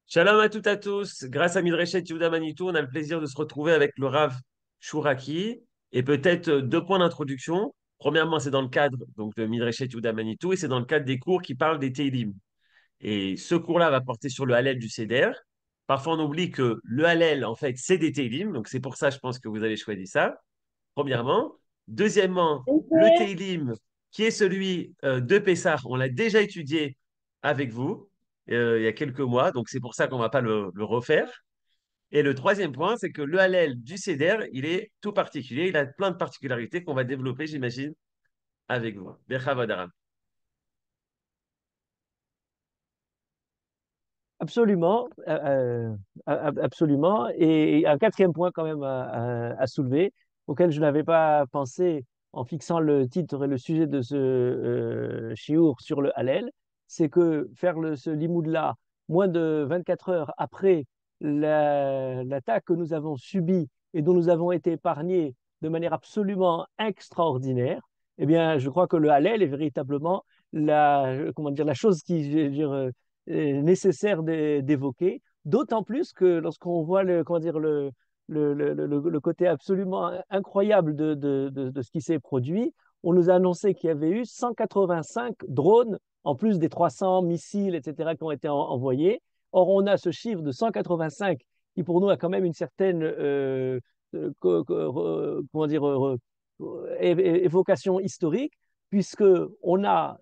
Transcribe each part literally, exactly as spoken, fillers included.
Shalom à toutes et à tous. Grâce à Midreshet Yehuda Manitou, on a le plaisir de se retrouver avec le Rav Chouraki et peut-être euh, deux points d'introduction. Premièrement, c'est dans le cadre donc de Midreshet Yehuda Manitou et c'est dans le cadre des cours qui parlent des Teilim. Et ce cours-là va porter sur le Hallel du Seder. Parfois, on oublie que le Hallel, en fait, c'est des Teilim, donc c'est pour ça, je pense que vous avez choisi ça. Premièrement. Deuxièmement, le Teilim, qui est celui euh, de Pessah, on l'a déjà étudié avec vous euh, il y a quelques mois, donc c'est pour ça qu'on ne va pas le, le refaire. Et le troisième point, c'est que le Hallel du Seder, il est tout particulier, il a plein de particularités qu'on va développer, j'imagine, avec vous. Bechavod Aram. Absolument, euh, euh, absolument. Et un quatrième point quand même à, à- à soulever, auquel je n'avais pas pensé en fixant le titre et le sujet de ce euh, chiour sur le Hallel, c'est que faire le, ce limoud-là moins de vingt-quatre heures après la- l'attaque que nous avons subie et dont nous avons été épargnés de manière absolument extraordinaire, eh bien, je crois que le Hallel est véritablement la, comment dire, la chose qui, je veux dire, euh, nécessaire d'évoquer, d'autant plus que lorsqu'on voit le, comment dire, le, le, le, le, le côté absolument incroyable de, de, de, de ce qui s'est produit, on nous a annoncé qu'il y avait eu cent quatre-vingt-cinq drones, en plus des trois cents missiles, et cetera, qui ont été en, envoyés. Or, on a ce chiffre de cent quatre-vingt-cinq qui, pour nous, a quand même une certaine euh, euh, comment dire, euh, évocation historique, puisque on a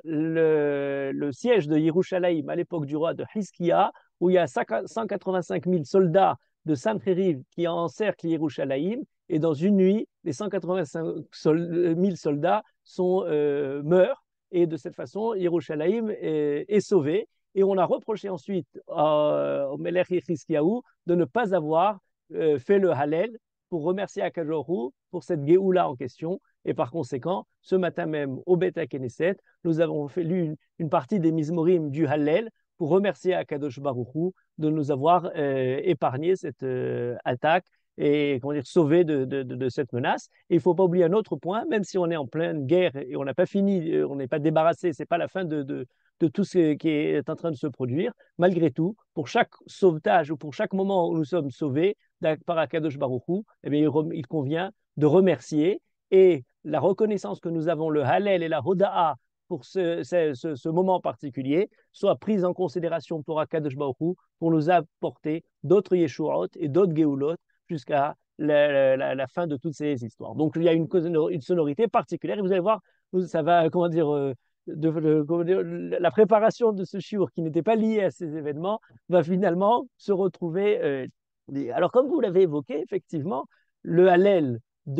le, le siège de Yerushalayim à l'époque du roi de Hizkiya, où il y a cent quatre-vingt-cinq mille soldats de Sancheriv qui encerclent Yerushalayim, et dans une nuit, les cent quatre-vingt-cinq mille soldats sont, euh, meurent, et de cette façon, Yerushalayim est, est sauvé. Et on a reproché ensuite euh, au Melech Hizkiyahu de ne pas avoir euh, fait le Hallel pour remercier Akadosh pour cette Géoula en question. Et par conséquent, ce matin même, au Beth Knesset, nous avons fait lu une, une partie des Mizmorim du Hallel pour remercier Akadosh Baruch Hu de nous avoir euh, épargné cette euh, attaque et comment dire, sauvé de, de, de, de cette menace. Et il ne faut pas oublier un autre point, même si on est en pleine guerre et on n'a pas fini, euh, on n'est pas débarrassé, ce n'est pas la fin de, de, de tout ce qui est en train de se produire. Malgré tout, pour chaque sauvetage ou pour chaque moment où nous sommes sauvés par Akadosh Baruch Hu, eh bien, il, il convient de remercier, et la reconnaissance que nous avons, le Hallel et la Hoda'a pour ce, ce, ce, ce moment particulier, soit prise en considération pour Akadosh Baruch Hu pour nous apporter d'autres Yeshuot et d'autres Geulot jusqu'à la, la, la, fin de toutes ces histoires. Donc il y a une, une sonorité particulière et vous allez voir, ça va, comment dire, euh, de, de, comment dire, la préparation de ce shiur qui n'était pas lié à ces événements va finalement se retrouver. Euh, alors, comme vous l'avez évoqué, effectivement, le Hallel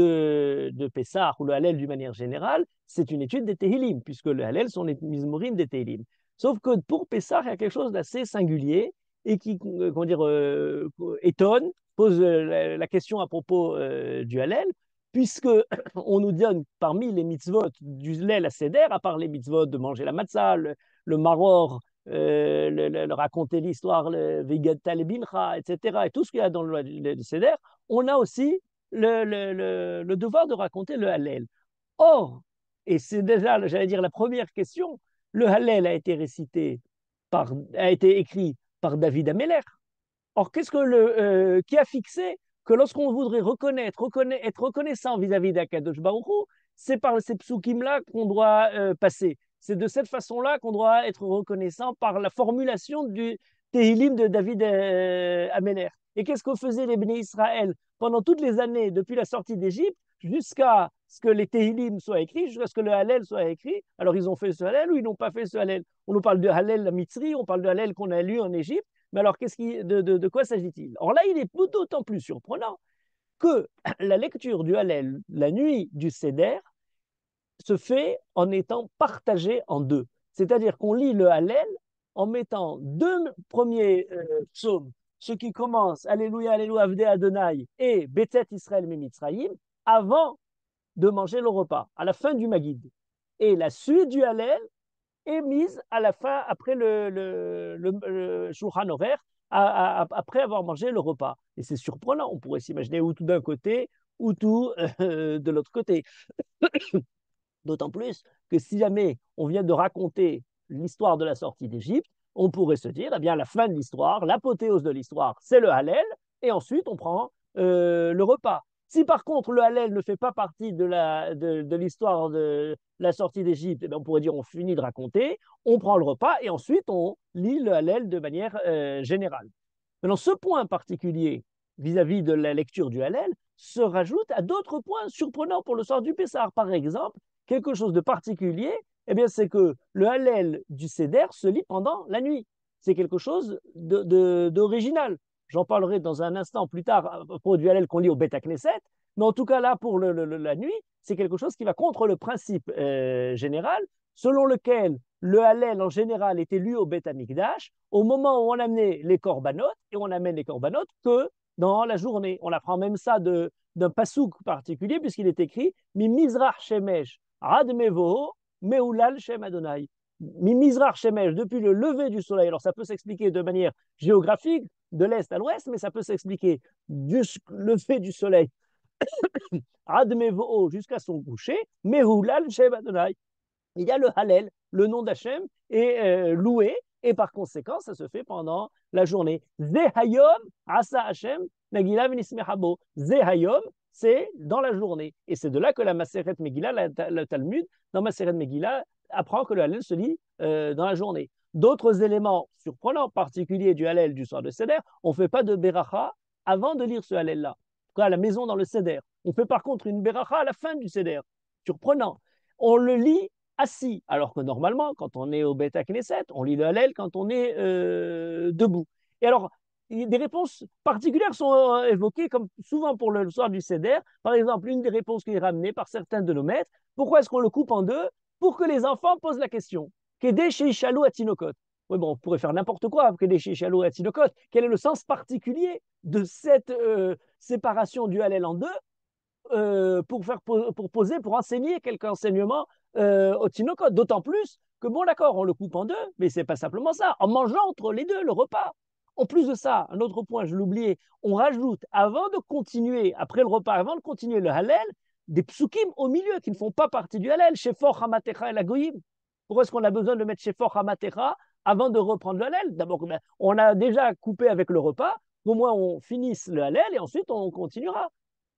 de, de Pessah ou le Hallel d'une manière générale, c'est une étude des Tehillim, puisque le Hallel sont les Mizmorim des Tehillim. Sauf que pour Pessah, il y a quelque chose d'assez singulier et qui, euh, comment dire, euh, étonne, pose la, la question à propos euh, du Hallel, puisque on nous donne parmi les mitzvot du Lel à Seder, à part les mitzvot de manger la matzah, le, le maror, euh, le, le, le raconter l'histoire, le Vegata le Bincha, et cetera, et tout ce qu'il y a dans le, le, le Seder, on a aussi le, le, le, le devoir de raconter le Hallel. Or, et c'est déjà, j'allais dire, la première question, le Hallel a été récité par, a été écrit par David Ameller. Or, qu'est-ce que le, euh, qui a fixé que lorsqu'on voudrait reconnaître, reconnaître, être reconnaissant vis-à-vis d'Akadosh Baruch Hu, c'est par ces psukim-là qu'on doit euh, passer. C'est de cette façon-là qu'on doit être reconnaissant par la formulation du Tehillim de David euh, Ameller. Et qu'est-ce que faisaient les Béné Israël pendant toutes les années, depuis la sortie d'Égypte, jusqu'à ce que les Tehillim soient écrits, jusqu'à ce que le Hallel soit écrit? Alors, ils ont fait ce Hallel ou ils n'ont pas fait ce Hallel? On nous parle de Hallel la Mitzri, on parle de Hallel qu'on a lu en Égypte, mais alors, qu'est-ce qui, de, de, de quoi s'agit-il? Or là, il est d'autant plus surprenant que la lecture du Hallel la nuit du Seder se fait en étant partagée en deux. C'est-à-dire qu'on lit le Hallel en mettant deux premiers euh, psaumes, ceux qui commencent Alléluia, Alléluia, Avdé Adonai et Betet Israël Mimitzraïm, avant de manger le repas, à la fin du Magid. Et la suite du Hallel est mise à la fin, après le, le, le, le Shulchan horaire, à, à, après avoir mangé le repas. Et c'est surprenant, on pourrait s'imaginer ou tout d'un côté, ou tout euh, de l'autre côté. D'autant plus que si jamais on vient de raconter l'histoire de la sortie d'Égypte, on pourrait se dire, eh bien, la fin de l'histoire, l'apothéose de l'histoire, c'est le Hallel, et ensuite on prend euh, le repas. Si par contre le Hallel ne fait pas partie de, la, de, de l'histoire de la sortie d'Égypte, eh on pourrait dire on finit de raconter, on prend le repas et ensuite on lit le Hallel de manière euh, générale. Maintenant, ce point particulier vis-à-vis de la lecture du Hallel se rajoute à d'autres points surprenants pour le soir du Pessah. Par exemple, quelque chose de particulier, eh bien, c'est que le Hallel du Seder se lit pendant la nuit. C'est quelque chose de, de, d'original. J'en parlerai dans un instant plus tard à propos du Hallel qu'on lit au Beth Knesset. Mais en tout cas, là, pour le, le, la nuit, c'est quelque chose qui va contre le principe euh, général, selon lequel le Hallel en général était lu au Beth Amikdash au moment où on amenait les corbanotes, et on amène les corbanotes que dans la journée. On apprend même ça de, d'un pasouk particulier, puisqu'il est écrit Mi Mizrach Shemesh Ad Mevoho Meulal Shem Adonai. Mi Mizrach Shemesh, depuis le lever du soleil. Alors ça peut s'expliquer de manière géographique, de l'est à l'ouest, mais ça peut s'expliquer du lever du soleil Ad Mevoho jusqu'à son coucher, Meulal Shem Adonai. Il y a le Hallel, le nom d'Hachem est euh, loué, et par conséquent, ça se fait pendant la journée. Zehayom, Asa Hachem, Nagila V'nismehabo. Zehayom, c'est dans la journée. Et c'est de là que la Maseret Megillah, la, le Talmud, dans Maseret Megillah, apprend que le Hallel se lit euh, dans la journée. D'autres éléments surprenants, particuliers du Hallel du soir de Seder, on ne fait pas de Beracha avant de lire ce Hallel-là. En tout cas, à la maison dans le Seder. On fait par contre une Beracha à la fin du Seder. Surprenant. On le lit assis, alors que normalement, quand on est au Beth Knesset, on lit le Hallel quand on est euh, debout. Et alors, des réponses particulières sont évoquées, comme souvent pour le soir du Seder. Par exemple, une des réponses qui est ramenée par certains de nos maîtres, pourquoi est-ce qu'on le coupe en deux? Pour que les enfants posent la question. Kedé sheishalou atinokot. Oui, bon, on pourrait faire n'importe quoi, Kedé sheishalou atinokot. Quel est le sens particulier de cette euh, séparation du Hallel en deux euh, pour, faire, pour poser, pour enseigner quelques enseignements euh, au Tinokot, d'autant plus que, bon, d'accord, on le coupe en deux, mais c'est pas simplement ça, en mangeant entre les deux le repas. En plus de ça, un autre point, je l'oubliais, on rajoute, avant de continuer, après le repas, avant de continuer le Hallel, des psukim au milieu qui ne font pas partie du Hallel, Shefor Hamatecha et la Goyim. Pourquoi est-ce qu'on a besoin de mettre Shefor Hamatecha avant de reprendre le Hallel? D'abord, on a déjà coupé avec le repas, au moins on finisse le Hallel et ensuite on continuera.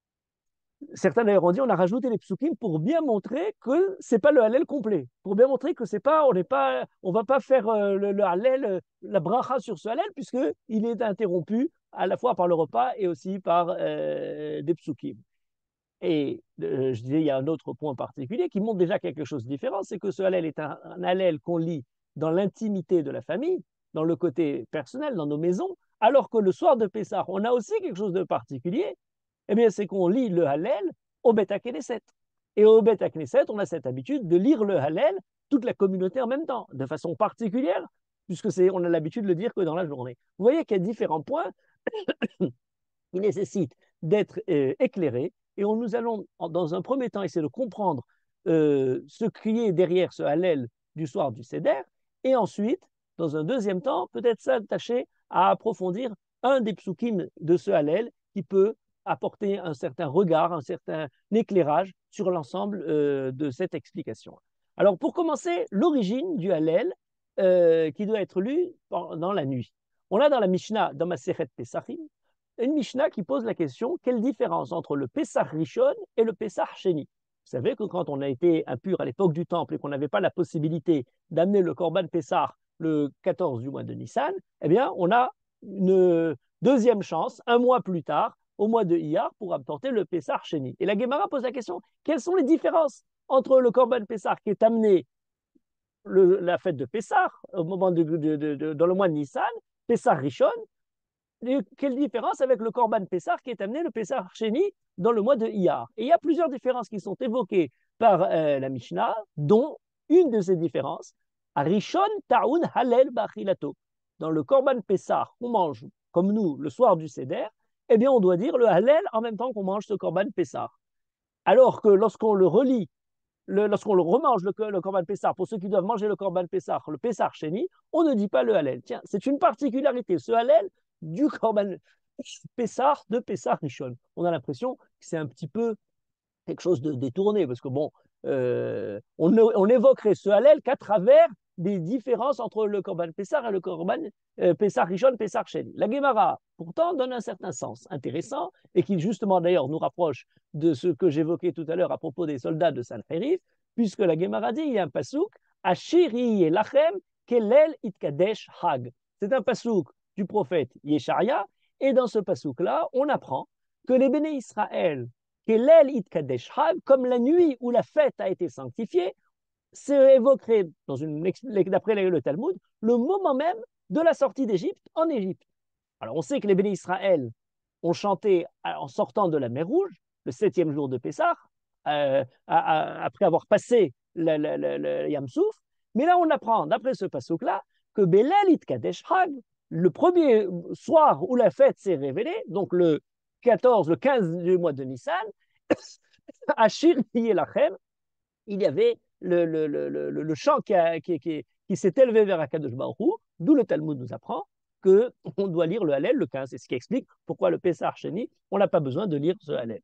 Certains d'ailleurs ont dit on a rajouté les psukim pour bien montrer que c'est pas le Hallel complet, pour bien montrer que c'est pas, on n'est pas, on va pas faire euh, le, le Hallel, euh, la bracha sur ce Hallel puisque il est interrompu à la fois par le repas et aussi par euh, des psukim. Et euh, je disais il y a un autre point particulier qui montre déjà quelque chose de différent, c'est que ce Hallel est un, un Hallel qu'on lit dans l'intimité de la famille, dans le côté personnel, dans nos maisons, alors que le soir de Pessah, on a aussi quelque chose de particulier. Eh bien, c'est qu'on lit le Hallel au Beth Knesset. Et au Beth Knesset, on a cette habitude de lire le Hallel, toute la communauté en même temps, de façon particulière, puisque c'est, on a l'habitude de le dire que dans la journée. Vous voyez qu'il y a différents points qui nécessitent d'être euh, éclairés, et on, nous allons, dans un premier temps, essayer de comprendre euh, ce qui est derrière ce Hallel du soir du Seder, et ensuite, dans un deuxième temps, peut-être s'attacher à approfondir un des psukim de ce Hallel qui peut apporter un certain regard, un certain éclairage sur l'ensemble euh, de cette explication. Alors, pour commencer, l'origine du Hallel euh, qui doit être lu pendant la nuit. On a dans la Mishnah, dans Masechet Pesachim, une Mishnah qui pose la question, quelle différence entre le Pesach Rishon et le Pesach Sheni? Vous savez que quand on a été impur à l'époque du Temple et qu'on n'avait pas la possibilité d'amener le Korban Pessah le quatorze du mois de Nissan, eh bien, on a une deuxième chance, un mois plus tard, au mois de Iyar, pour apporter le Pessah Sheni. Et la Gemara pose la question, quelles sont les différences entre le Korban Pessah qui est amené le, la fête de Pessah, au moment de, de, de, de, dans le mois de Nissan, Pessah Rishon, et quelle différence avec le Korban Pessah qui est amené le Pessah Sheni dans le mois de Iyar? Et il y a plusieurs différences qui sont évoquées par euh, la Mishnah, dont une de ces différences, Rishon Ta'un Halel Bachilato. Dans le Korban Pessah qu'on mange, comme nous, le soir du Seder, eh bien, on doit dire le Hallel en même temps qu'on mange ce Korban Pessah. Alors que lorsqu'on le relit, le, lorsqu'on le remange, le, le Korban Pessah, pour ceux qui doivent manger le Korban Pessah, le Pessah Sheni, on ne dit pas le Hallel. Tiens, c'est une particularité, ce Hallel du Korban Pessah de Pessah Rishon. On a l'impression que c'est un petit peu quelque chose de détourné, parce que bon, euh, on, on évoquerait ce Hallel qu'à travers des différences entre le Korban Pessah et le Korban euh, Pessah Rishon, Pessah Sheni. La Gemara, pourtant, donne un certain sens intéressant et qui, justement, d'ailleurs, nous rapproche de ce que j'évoquais tout à l'heure à propos des soldats de Sanherif, puisque la Gemara dit, il y a un pasouk, Ashiri et Lachem, Kelel Itkadesh Hag. C'est un pasouk du prophète Yesharia, et dans ce pasouk-là, on apprend que les béné Israël, Kelel Itkadesh Hag, comme la nuit où la fête a été sanctifiée, c'est évoqué dans une, d'après le Talmud, le moment même de la sortie d'Égypte en Égypte. Alors on sait que les béné Israël ont chanté en sortant de la mer Rouge, le septième jour de Pessah, euh, après avoir passé le, le, le, le Yam Souf, mais là on apprend, d'après ce passouk-là, que Belel Itkadesh Hag, le premier soir où la fête s'est révélée, donc le quatorze, le quinze du mois de Nissan, à Shir Yelachem, il y avait le, le, le, le, le chant qui, a, qui, qui, qui s'est élevé vers Akadosh Baruch Hu, d'où le Talmud nous apprend qu'on doit lire le Hallel, le quinze. C'est ce qui explique pourquoi le Pessah Sheni, on n'a pas besoin de lire ce Hallel.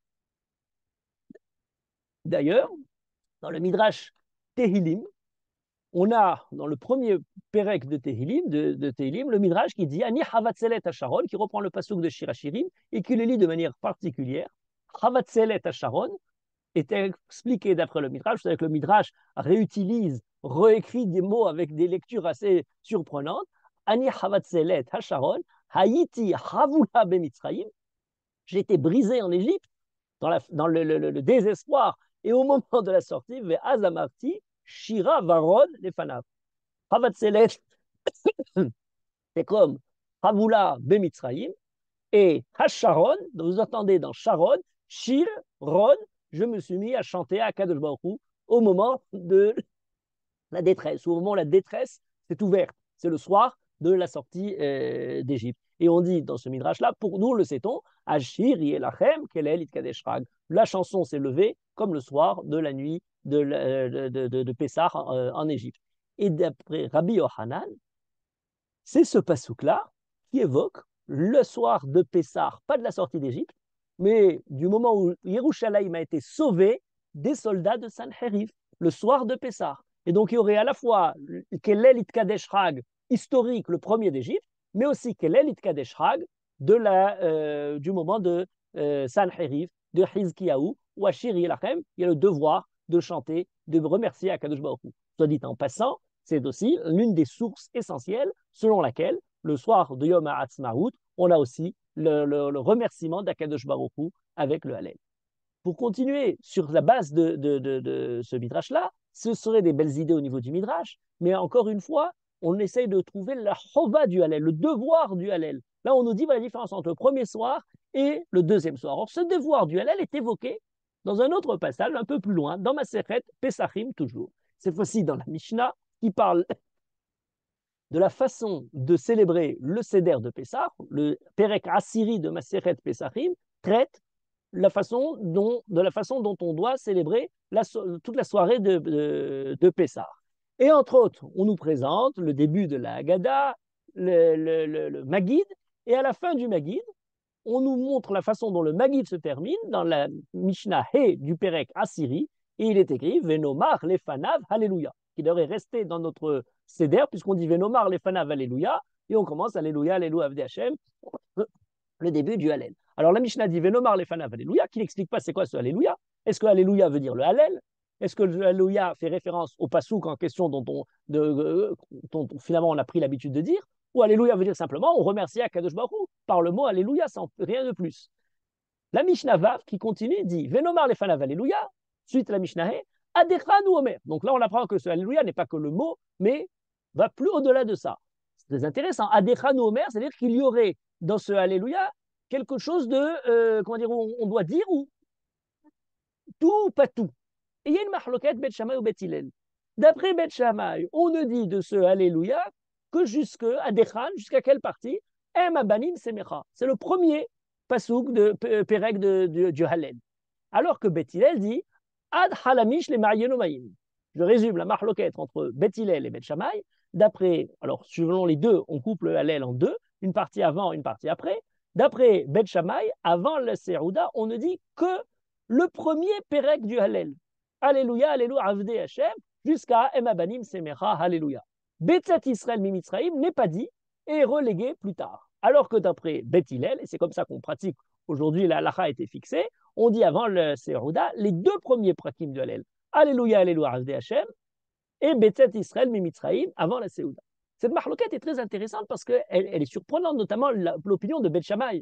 D'ailleurs, dans le Midrash Tehilim, on a dans le premier Pérec de Tehilim, de, de Tehilim, le Midrash qui dit Ani Havatzelet Hasharon, qui reprend le passouk de Shirachirim et qui le lit de manière particulière. Havatzelet Hasharon est expliqué d'après le Midrash. Vous savez que le Midrash réutilise, réécrit des mots avec des lectures assez surprenantes. Ani Havatzelet Hasharon, Haïti Havula Bemitzraïm. J'ai été brisé en Égypte, dans, la, dans le, le, le, désespoir. Et au moment de la sortie, Ve'azamarti, Shira Varon Lefanav. Havatzelet, c'est comme Havula Bemitzraïm. Et Hasharon, vous entendez dans Sharon, Shir, Ron, je me suis mis à chanter à Kadosh Baruch Hu au moment de la détresse, au moment où la détresse s'est ouverte. C'est le soir de la sortie euh, d'Égypte. Et on dit dans ce midrash-là, pour nous, le sait-on, Ashir Yelachem Kelel Itkadesh Rag. La chanson s'est levée comme le soir de la nuit de, de, de, de, de Pessah euh, en Égypte. Et d'après Rabbi Yohanan, c'est ce pasouk-là qui évoque le soir de Pessah, pas de la sortie d'Égypte, mais du moment où Yerushalayim a été sauvé des soldats de Sanherif, le soir de Pessah. Et donc il y aurait à la fois Kelel Itkadesh Hag historique, le premier d'Égypte, mais aussi Kelel Itkadesh Hag de la, euh, du moment de euh, Sanherif, de Hizkiyahu, ou Ashir Yelachem, il y a le devoir de chanter, de remercier Akadosh Baruch Hu. Soit dit en passant, c'est aussi l'une des sources essentielles selon laquelle, le soir de Yom HaAtzmaut, on a aussi le, le, le remerciement d'Akadosh Baruch Hu avec le Hallel. Pour continuer sur la base de, de, de, de ce midrash-là, ce seraient des belles idées au niveau du midrash, mais encore une fois, on essaye de trouver la chova du Hallel, le devoir du Hallel. Là, on nous dit voilà, la différence entre le premier soir et le deuxième soir. Or, ce devoir du Hallel est évoqué dans un autre passage, un peu plus loin, dans Masechet Pesachim toujours. Cette fois-ci dans la Mishnah, qui parle de la façon de célébrer le Seder de Pessah. Le Perek Asiri de Masechet Pesachim traite la façon dont, de la façon dont on doit célébrer la, toute la soirée de, de, de Pessah. Et entre autres, on nous présente le début de la Haggadah, le, le, le, le Maggid, et à la fin du Maggid, on nous montre la façon dont le Maggid se termine dans la Mishnah He du Perek Asiri, et il est écrit Venomar lefanav Alléluia, qui devrait rester dans notre Seder, puisqu'on dit Venomar lefanav Alléluia, et on commence Alléluia, Alléluia, Avdei Hashem, le début du Hallel. Alors la Mishnah dit Venomar lefanav Alléluia, qui n'explique pas c'est quoi ce Alléluia. Est-ce que Alléluia veut dire le Hallel? Est-ce que le Alléluia fait référence au pasouk en question dont, on, de, dont finalement on a pris l'habitude de dire? Ou Alléluia veut dire simplement on remercie Akadosh Baruch Hu par le mot Alléluia, sans rien de plus. La Mishnah Vav qui continue dit Venomar lefanav Alléluia, suite à la Mishnah He, Adechanu Omer. Donc là on apprend que ce Alléluia n'est pas que le mot, mais va plus au-delà de ça. C'est très intéressant. Adechanu Omer, c'est-à-dire qu'il y aurait dans ce Alléluia quelque chose de, euh, comment dire, on, on doit dire ou tout ou pas tout. Et il y a une mahloket Bet Shammai ou Bet Hillel. D'après Bet Shammai, on ne dit de ce Alléluia que jusqu'à Adechan, jusqu'à quelle partie? Em Abanim Semecha. C'est le premier pasouk de Perek de, de, du Hallel. Alors que Bet Hillel dit Ad Halamish le Mariyenomaim. Je résume la mahloket entre Bet Hillel et Bet Shammai. D'après, alors selon les deux, on coupe le Hallel en deux, une partie avant, une partie après. D'après Bet Shammai, avant le Serouda, on ne dit que le premier Perek du Hallel. Alléluia, Alléluia, Avdei Hashem, jusqu'à Em Abanim Semecha, Alléluia. Betzat Israël Mimitzraïm n'est pas dit et est relégué plus tard. Alors que d'après Beth Hillel, et c'est comme ça qu'on pratique aujourd'hui, la halakha a été fixée, on dit avant le Serouda les deux premiers prakim de Hallel, Alléluia, Alléluia, Hasdé Hashem, et Betzat Israël Mimitzraïm avant la Seouda. Cette marloquette est très intéressante parce qu'elle elle est surprenante, notamment l'opinion de Beth Shammai.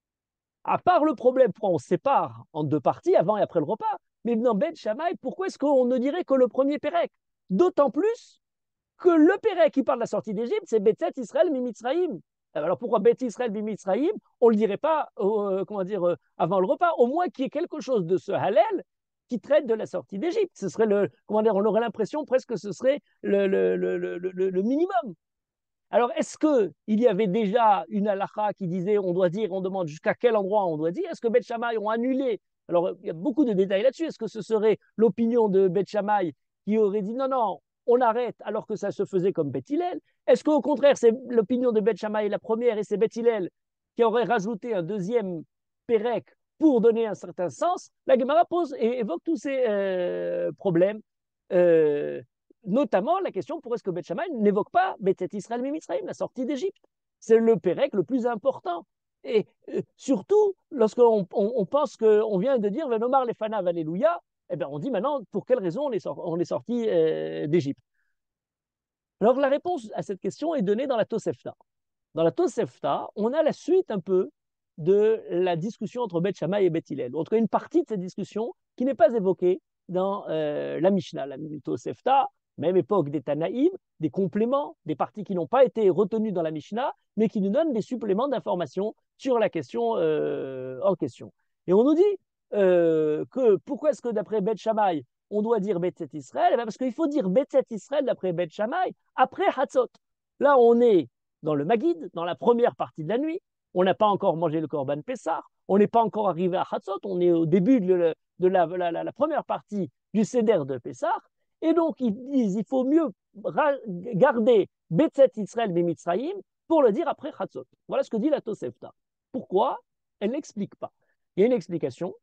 À part le problème, pourquoi on sépare en deux parties, avant et après le repas, mais dans Beth Shammai, pourquoi est-ce qu'on ne dirait que le premier Pérec? D'autant plus que le Pérec qui parle de la sortie d'Égypte, c'est Betzat Israël Mimitzraïm. Alors pourquoi Beth Israël Mimitzraïm, on ne le dirait pas euh, comment dire, euh, avant le repas, au moins qu'il y ait quelque chose de ce Hallel qui traite de la sortie d'Égypte. Ce serait le, comment dire, on aurait l'impression presque que ce serait le, le, le, le, le minimum. Alors, est-ce qu'il y avait déjà une halakha qui disait, on doit dire, on demande jusqu'à quel endroit on doit dire? Est-ce que Beth Shammai ont annulé? Alors, il y a beaucoup de détails là-dessus. Est-ce que ce serait l'opinion de Beth Shammai qui aurait dit, non, non, on arrête alors que ça se faisait comme Beth Hillel? Est-ce qu'au contraire, c'est l'opinion de Beth Shammai la première et c'est Beth Hillel qui aurait rajouté un deuxième Pérec pour donner un certain sens? La Gemara pose et évoque tous ces euh, problèmes. Euh, Notamment la question pourquoi est-ce que Beth Shammai n'évoque pas Betzat Israël Mimitzraïm, la sortie d'Égypte. C'est le Pérec le plus important. Et euh, surtout, lorsqu'on on, on pense qu'on vient de dire Venomar les Fanav Alléluia, eh bien on dit maintenant pour quelle raison on est, sorti, on est sorti euh, d'Égypte. Alors la réponse à cette question est donnée dans la Tosefta. Dans la Tosefta, on a la suite un peu de la discussion entre Beth Shammai et Beth Hillel. En tout cas, une partie de cette discussion qui n'est pas évoquée dans euh, la Mishnah, la Tosefta, même époque des Tanaïm, des compléments, des parties qui n'ont pas été retenues dans la Mishnah, mais qui nous donnent des suppléments d'informations sur la question euh, en question. Et on nous dit euh, que pourquoi est-ce que d'après Beth Shammai, on doit dire Betzat Israël? Eh bien parce qu'il faut dire Betzat Israël d'après Beth Shammai après Hatzot. Là, on est dans le Maguid, dans la première partie de la nuit. On n'a pas encore mangé le Korban Pessah. On n'est pas encore arrivé à Hatzot. On est au début de, de la, la, la, la première partie du Seder de Pessah. Et donc, ils disent il faut mieux garder Betzat Israël Bemitzraïm pour le dire après Chatzot. Voilà ce que dit la Tosefta. Pourquoi? Elle n'explique pas. Il y a une explication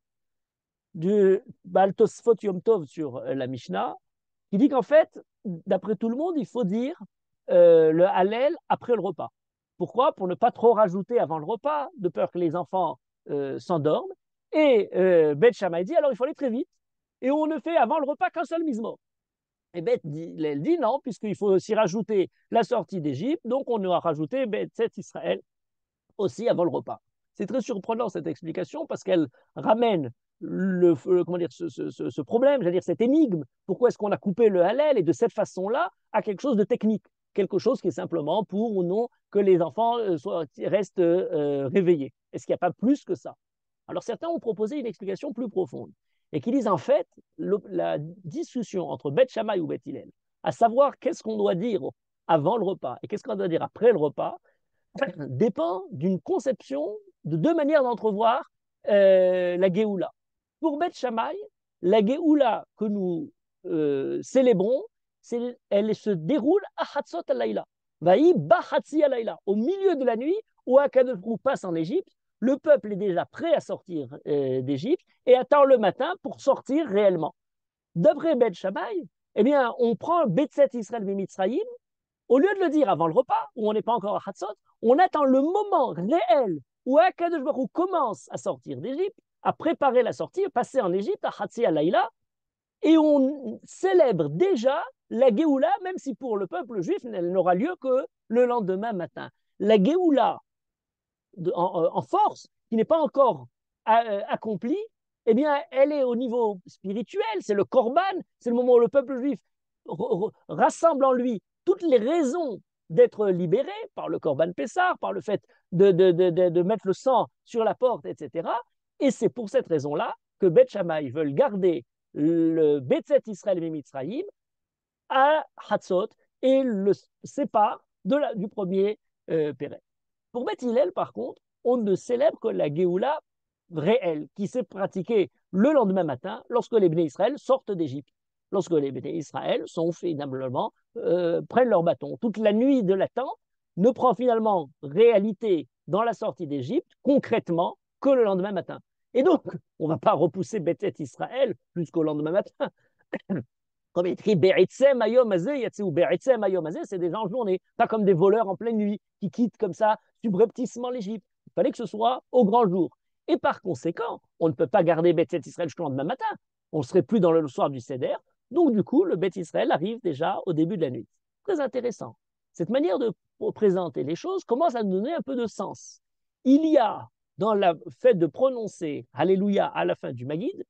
du Baal Tosfot Yom Tov sur la Mishnah qui dit qu'en fait, d'après tout le monde, il faut dire euh, le Hallel après le repas. Pourquoi? Pour ne pas trop rajouter avant le repas, de peur que les enfants euh, s'endorment. Et euh, Beth Shammai dit alors il faut aller très vite et on ne fait avant le repas qu'un seul mismo. Et Beth dit, elle dit non, puisqu'il faut aussi rajouter la sortie d'Égypte, donc on a rajouté Betzat Israël aussi avant le repas. C'est très surprenant cette explication parce qu'elle ramène le, comment dire, ce, ce, ce problème, j'allais dire cette énigme. Pourquoi est-ce qu'on a coupé le Hallel et de cette façon-là à quelque chose de technique, quelque chose qui est simplement pour ou non que les enfants euh, soient, restent euh, réveillés. Est-ce qu'il n'y a pas plus que ça? Alors certains ont proposé une explication plus profonde et qui disent en fait le, la discussion entre Beth Shammai ou Beth Hillel, à savoir qu'est-ce qu'on doit dire avant le repas et qu'est-ce qu'on doit dire après le repas, dépend d'une conception de deux manières d'entrevoir euh, la Géoula. Pour Beth Shammai, la Géoula que nous euh, célébrons, elle se déroule à Hatzot al-Laïla. Vaï Bahatzi al-Laïla, au milieu de la nuit où Akadosh Baruch Hu passe en Égypte. Le peuple est déjà prêt à sortir euh, d'Égypte et attend le matin pour sortir réellement. D'après Beth Shammai, eh bien, on prend Betzat Israël Bemitzraïm, au lieu de le dire avant le repas, où on n'est pas encore à Hatzot, on attend le moment réel où Akadosh Baruch Hu commence à sortir d'Égypte, à préparer la sortie, à passer en Égypte, à Hatzi al-Laïla, et on célèbre déjà la Géoula, même si pour le peuple juif, elle n'aura lieu que le lendemain matin. La Géoula, de, en, en force, qui n'est pas encore euh, accomplie, eh bien, elle est au niveau spirituel, c'est le Korban, c'est le moment où le peuple juif rassemble en lui toutes les raisons d'être libéré par le Korban Pessah, par le fait de, de, de, de, mettre le sang sur la porte, et cetera. Et c'est pour cette raison-là que Beth Shammai veulent garder le Betzat Israël Bemitzraïm à Hatzot et le sépare de la, du premier euh, Pérec. Pour Beth Hillel, par contre, on ne célèbre que la Géoula réelle, qui s'est pratiquée le lendemain matin lorsque les Béné Israël sortent d'Égypte. Lorsque les Béné Israël sont finalement, euh, prennent leur bâton. Toute la nuit de l'attente ne prend finalement réalité dans la sortie d'Égypte, concrètement, que le lendemain matin. Et donc, on ne va pas repousser Betzat Israël jusqu'au lendemain matin. Comme écrit Be'etzem ayom hazeh yatzeu. Be'etzem ayom hazeh, c'est des gens en journée, pas comme des voleurs en pleine nuit qui quittent comme ça subrepticement l'Égypte. Il fallait que ce soit au grand jour. Et par conséquent, on ne peut pas garder Beth Israël jusqu'au lendemain matin. On ne serait plus dans le soir du Seder. Donc, du coup, le Beth Israël arrive déjà au début de la nuit. Très intéressant. Cette manière de présenter les choses commence à nous donner un peu de sens. Il y a, dans le fait de prononcer Alléluia à la fin du Maguid,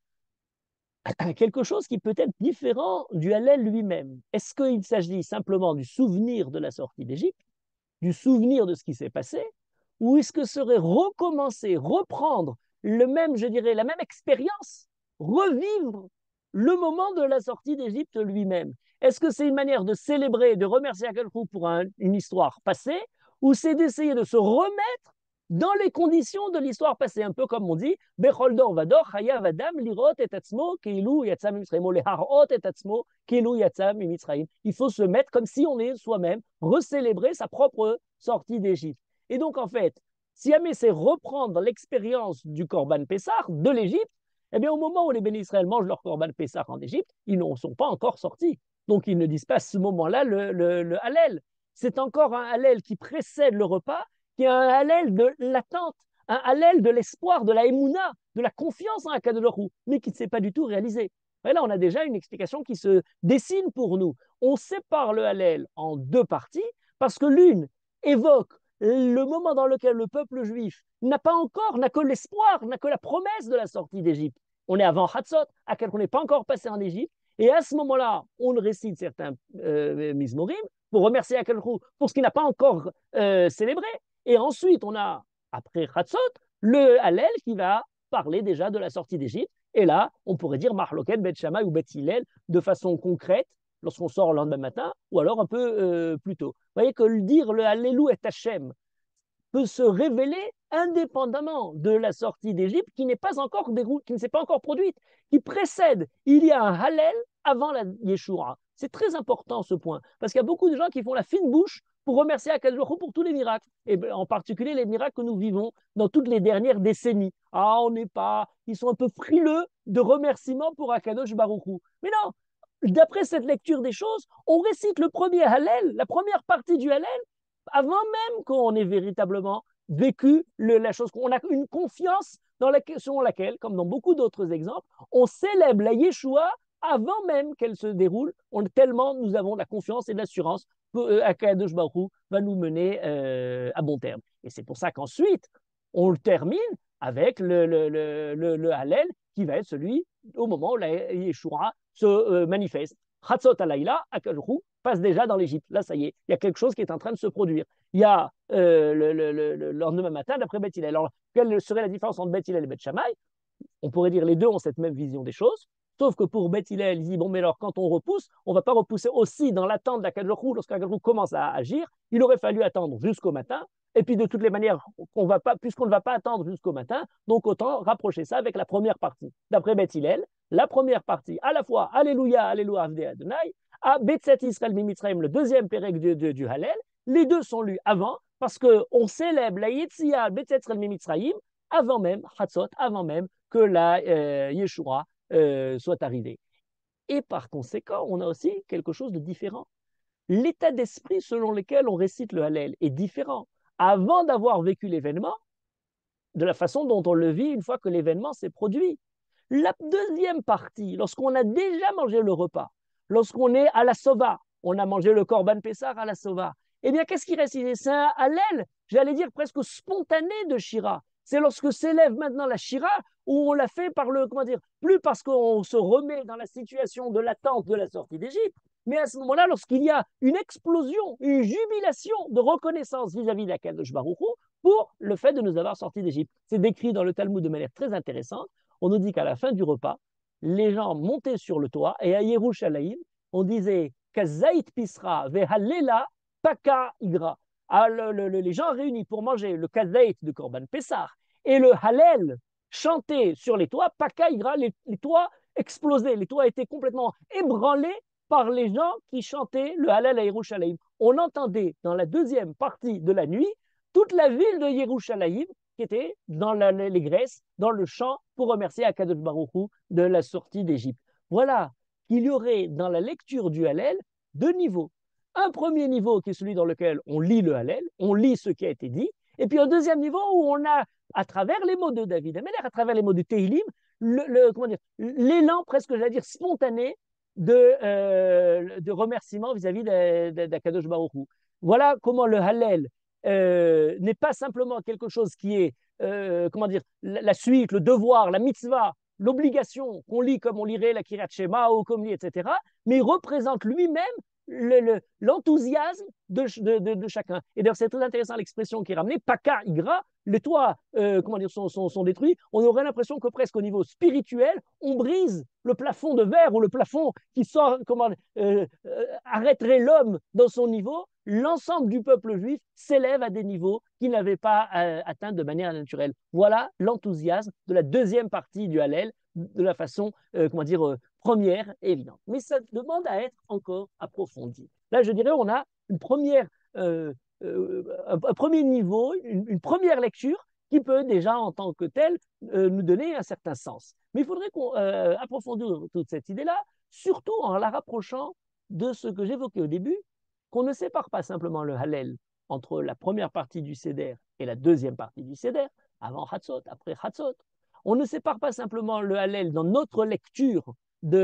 quelque chose qui peut être différent du Hallel lui-même. Est-ce qu'il s'agit simplement du souvenir de la sortie d'Égypte, du souvenir de ce qui s'est passé, ou est-ce que serait recommencer, reprendre le même, je dirais, la même expérience, revivre le moment de la sortie d'Égypte lui-même? Est-ce que c'est une manière de célébrer, de remercier Akadosh pour un, une histoire passée, ou c'est d'essayer de se remettre dans les conditions de l'histoire passée, un peu comme on dit, Bechol dor vador, chayav adam lirot et atzmo keilu yatsa mimitzrayim, ou leharot et atzmo keilu yatsa mimitzrayim. Il faut se mettre comme si on est soi-même, recélébrer sa propre sortie d'Égypte. Et donc, en fait, si jamais c'est reprendre l'expérience du Corban Pessah, de l'Égypte, eh bien, au moment où les bénis Israël mangent leur Corban Pessah en Égypte, ils n'en sont pas encore sortis. Donc, ils ne disent pas à ce moment-là le, le, le Hallel. C'est encore un Hallel qui précède le repas, qui est un Hallel de l'attente, un Hallel de l'espoir, de la émouna, de la confiance en Akadosh Baruch Hu, mais qui ne s'est pas du tout réalisé. Et là, on a déjà une explication qui se dessine pour nous. On sépare le Hallel en deux parties, parce que l'une évoque le moment dans lequel le peuple juif n'a pas encore, n'a que l'espoir, n'a que la promesse de la sortie d'Égypte. On est avant Hatzot, à quel on n'est pas encore passé en Égypte, et à ce moment-là, on récite certains euh, Mizmorim pour remercier Akadosh Baruch Hu pour ce qu'il n'a pas encore euh, célébré. Et ensuite, on a, après Hatzot, le Hallel qui va parler déjà de la sortie d'Égypte. Et là, on pourrait dire Mahloket, Bet Shammai ou Bet Hillel de façon concrète lorsqu'on sort le lendemain matin ou alors un peu euh, plus tôt. Vous voyez que le dire le Hallelu et Hachem peut se révéler indépendamment de la sortie d'Égypte qui n'est pas encore déroulée, qui ne s'est pas encore produite, qui précède. Il y a un Hallel avant la Yeshua. C'est très important ce point, parce qu'il y a beaucoup de gens qui font la fine bouche pour remercier Akadosh Baruch Hu pour tous les miracles, et en particulier les miracles que nous vivons dans toutes les dernières décennies. Ah, on n'est pas, ils sont un peu frileux de remerciements pour Akadosh Baruch Hu. Mais non, d'après cette lecture des choses, on récite le premier Hallel, la première partie du Hallel, avant même qu'on ait véritablement vécu le, la chose. On a une confiance dans la, selon laquelle, comme dans beaucoup d'autres exemples, on célèbre la Yeshua avant même qu'elle se déroule, on, tellement nous avons la confiance et l'assurance qu'Akadosh Baruch Hu va nous mener euh, à bon terme. Et c'est pour ça qu'ensuite, on le termine avec le, le, le, le, le Hallel qui va être celui au moment où la Yeshua se euh, manifeste. Chatzot Alayla, Akadosh Baruch Hu passe déjà dans l'Égypte. Là, ça y est, il y a quelque chose qui est en train de se produire. Il y a euh, le, le, le, le lendemain matin d'après Beth Hillel. Alors, quelle serait la différence entre Beth Hillel et Beth Shammai? On pourrait dire les deux ont cette même vision des choses. Sauf que pour Beth Hillel, il dit, bon, mais alors, quand on repousse, on ne va pas repousser aussi dans l'attente d'Akadosh Baruch Hu. Lorsqu'Akadosh Baruch Hu commence à agir, il aurait fallu attendre jusqu'au matin. Et puis, de toutes les manières, on va pas, puisqu'on ne va pas attendre jusqu'au matin, donc autant rapprocher ça avec la première partie. D'après Beth Hillel, la première partie, à la fois Alléluia, Alléluia, Avdei Adonai, à Betzet Israël Mimitzraim, le deuxième pérec du, du, du Hallel, les deux sont lus avant, parce qu'on célèbre la Yetzia, Betzet Israël Mimitzraim, avant même, Hatzot, avant même que la euh, Yeshua euh, soit arrivée. Et par conséquent, on a aussi quelque chose de différent. L'état d'esprit selon lequel on récite le Hallel est différent. Avant d'avoir vécu l'événement, de la façon dont on le vit une fois que l'événement s'est produit. La deuxième partie, lorsqu'on a déjà mangé le repas, lorsqu'on est à la Sova, on a mangé le Corban Pessah à la Sova, eh bien, qu'est-ce qui reste? C'est un Hallel, j'allais dire presque spontané de Shira. C'est lorsque s'élève maintenant la Shira où on l'a fait par le, comment dire, plus parce qu'on se remet dans la situation de l'attente de la sortie d'Égypte, mais à ce moment-là, lorsqu'il y a une explosion, une jubilation de reconnaissance vis-à-vis d'Akadosh Baruch Hu pour le fait de nous avoir sortis d'Égypte. C'est décrit dans le Talmud de manière très intéressante. On nous dit qu'à la fin du repas, les gens montaient sur le toit et à Yerushalayim, on disait Kazait Pisra vehalela paka igra. Ah, le, le, le, les gens réunis pour manger le Kazait de Korban Pessah et le Hallel chanté sur les toits, paka igra, les, les toits explosaient, les toits étaient complètement ébranlés par les gens qui chantaient le Hallel à Yerushalayim. On entendait dans la deuxième partie de la nuit toute la ville de Yerushalayim qui était dans la, les Grèces, dans le chant pour remercier Akadosh Baruch Hu de la sortie d'Égypte. Voilà qu'il y aurait dans la lecture du Hallel deux niveaux. Un premier niveau qui est celui dans lequel on lit le Hallel, on lit ce qui a été dit, et puis un deuxième niveau où on a, à travers les mots de David Ameller, à travers les mots du Tehillim, le, le, comment dire, l'élan presque, j'allais dire, spontané de, euh, de remerciement vis-à-vis d'Akadosh Baruch Hu. Voilà comment le Hallel euh, n'est pas simplement quelque chose qui est, euh, comment dire, la, la, suite, le devoir, la mitzvah, l'obligation qu'on lit comme on lirait la Kiryat Shema ou comme lit, et cetera, mais il représente lui-même l'enthousiasme le, le, de, de, de, de, chacun. Et d'ailleurs, c'est très intéressant l'expression qui est ramenée, Paka Igra, les toits euh, comment dire, sont, sont, sont détruits. On aurait l'impression que presque au niveau spirituel, on brise le plafond de verre ou le plafond qui sort, comment, euh, euh, arrêterait l'homme dans son niveau. L'ensemble du peuple juif s'élève à des niveaux qu'il n'avait pas euh, atteints de manière naturelle. Voilà l'enthousiasme de la deuxième partie du Hallel, de la façon, euh, comment dire, euh, première et évidente. Mais ça demande à être encore approfondi. Là, je dirais, on a une première, euh, euh, un, un, premier niveau, une, une, première lecture qui peut déjà, en tant que telle, euh, nous donner un certain sens. Mais il faudrait qu'on euh, approfondisse toute cette idée-là, surtout en la rapprochant de ce que j'évoquais au début, qu'on ne sépare pas simplement le Hallel entre la première partie du Seder et la deuxième partie du Seder, avant Hatzot, après Hatzot. On ne sépare pas simplement le Hallel dans notre lecture de,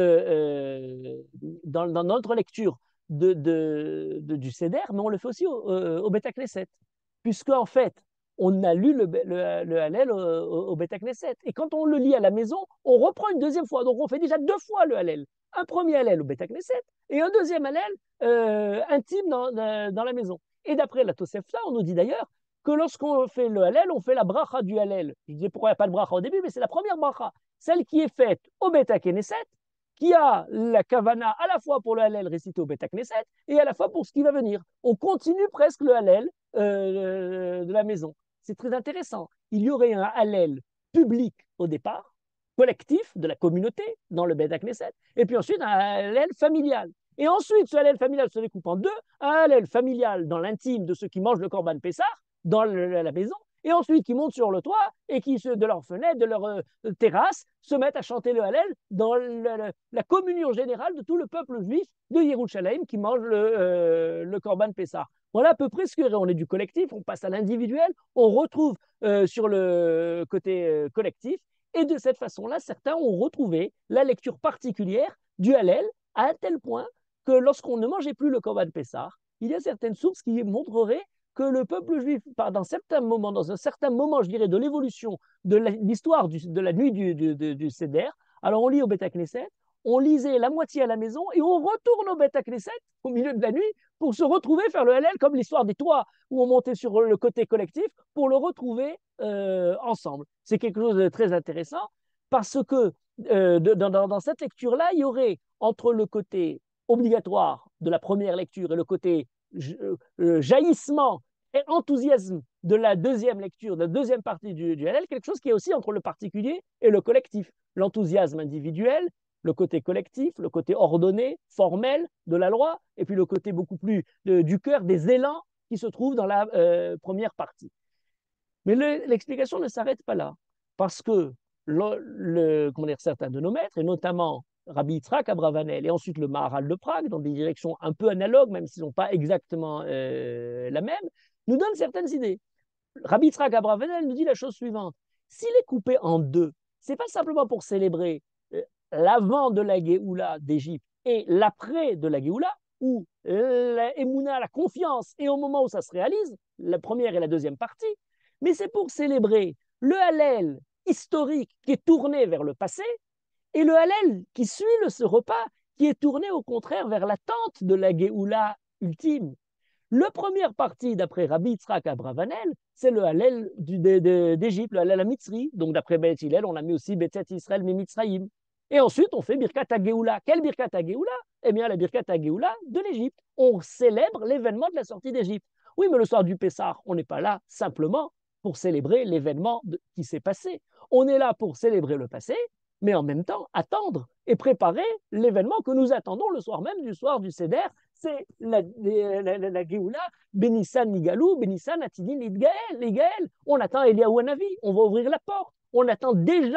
euh, dans, dans, notre lecture de, de, de, du Seder, mais on le fait aussi au, euh, au Beth Knesset, puisque en fait, on a lu le, le, le Hallel au, au, au Beth Knesset. Et quand on le lit à la maison, on reprend une deuxième fois. Donc on fait déjà deux fois le Hallel. Un premier Hallel au Beth Knesset et un deuxième Hallel euh, intime dans, dans la maison. Et d'après la Tosefta, on nous dit d'ailleurs que lorsqu'on fait le Hallel, on fait la bracha du Hallel. Je disais pourquoi il n'y a pas de bracha au début, mais c'est la première bracha, celle qui est faite au Beth Knesset, qui a la kavana à la fois pour le Hallel récité au Beth Knesset et à la fois pour ce qui va venir. On continue presque le Hallel euh, de la maison. C'est très intéressant. Il y aurait un Hallel public au départ, collectif de la communauté dans le Beth Knesset, et puis ensuite un Hallel familial. Et ensuite, ce Hallel familial se découpe en deux, un Hallel familial dans l'intime de ceux qui mangent le Korban Pessah, dans le, la maison, et ensuite qui montent sur le toit et qui, de leur fenêtre, de leur euh, terrasse, se mettent à chanter le Hallel dans le, le, la communion générale de tout le peuple juif de Yerushalayim qui mange le, euh, le Korban Pessah. Voilà à peu près ce que on est du collectif, on passe à l'individuel, on retrouve euh, sur le côté euh, collectif, et de cette façon-là, certains ont retrouvé la lecture particulière du Hallel à un tel point que lorsqu'on ne mangeait plus le Korban Pessah, il y a certaines sources qui montreraient que le peuple juif, dans certains moments, dans un certain moment, je dirais, de l'évolution de l'histoire de la nuit du, du, du, du Seder, alors on lit au Beth Knesset, on lisait la moitié à la maison et on retourne au Beth Knesset au milieu de la nuit pour se retrouver, faire le Hallel, comme l'histoire des toits où on montait sur le côté collectif pour le retrouver euh, ensemble. C'est quelque chose de très intéressant parce que euh, de, dans, dans cette lecture-là, il y aurait entre le côté obligatoire de la première lecture et le côté euh, jaillissement et enthousiasme de la deuxième lecture, de la deuxième partie du, du Hallel, quelque chose qui est aussi entre le particulier et le collectif. L'enthousiasme individuel, le côté collectif, le côté ordonné, formel de la loi, et puis le côté beaucoup plus de, du cœur, des élans qui se trouvent dans la euh, première partie. Mais l'explication ne s'arrête pas là, parce que le, le, comment dire, certains de nos maîtres, et notamment Rabbi Yitzhak Abravanel et ensuite le Maharal de Prague, dans des directions un peu analogues, même s'ils n'ont pas exactement euh, la même, nous donnent certaines idées. Rabbi Yitzhak Abravanel nous dit la chose suivante. S'il est coupé en deux, ce n'est pas simplement pour célébrer euh, l'avant de la Géoula d'Égypte et l'après de la Géoula, où la Emouna, la confiance, et au moment où ça se réalise, la première et la deuxième partie, mais c'est pour célébrer le Hallel historique qui est tourné vers le passé et le Hallel qui suit le, ce repas qui est tourné au contraire vers l'attente de la Géoula ultime. La première partie, d'après Rabbi Yitzhak Abravanel, c'est le Hallel d'Égypte, le Hallel Mitzri. Donc d'après Beth Hillel, on a mis aussi Betzet Israël Mitzrayim. Et ensuite, on fait Birkat HaGeoula. Quelle Birkat HaGeoula? Eh bien, la Birkat HaGeoula de l'Égypte. On célèbre l'événement de la sortie d'Égypte. Oui, mais le soir du Pessah, on n'est pas là simplement pour célébrer l'événement qui s'est passé. On est là pour célébrer le passé, mais en même temps attendre et préparer l'événement que nous attendons le soir même du soir du Seder. C'est la, la, la, la, la Géoula, Benissan Nigalou, Benissan Atidin Lidgaël. On attend Eliaou Hanavi, on va ouvrir la porte. On attend déjà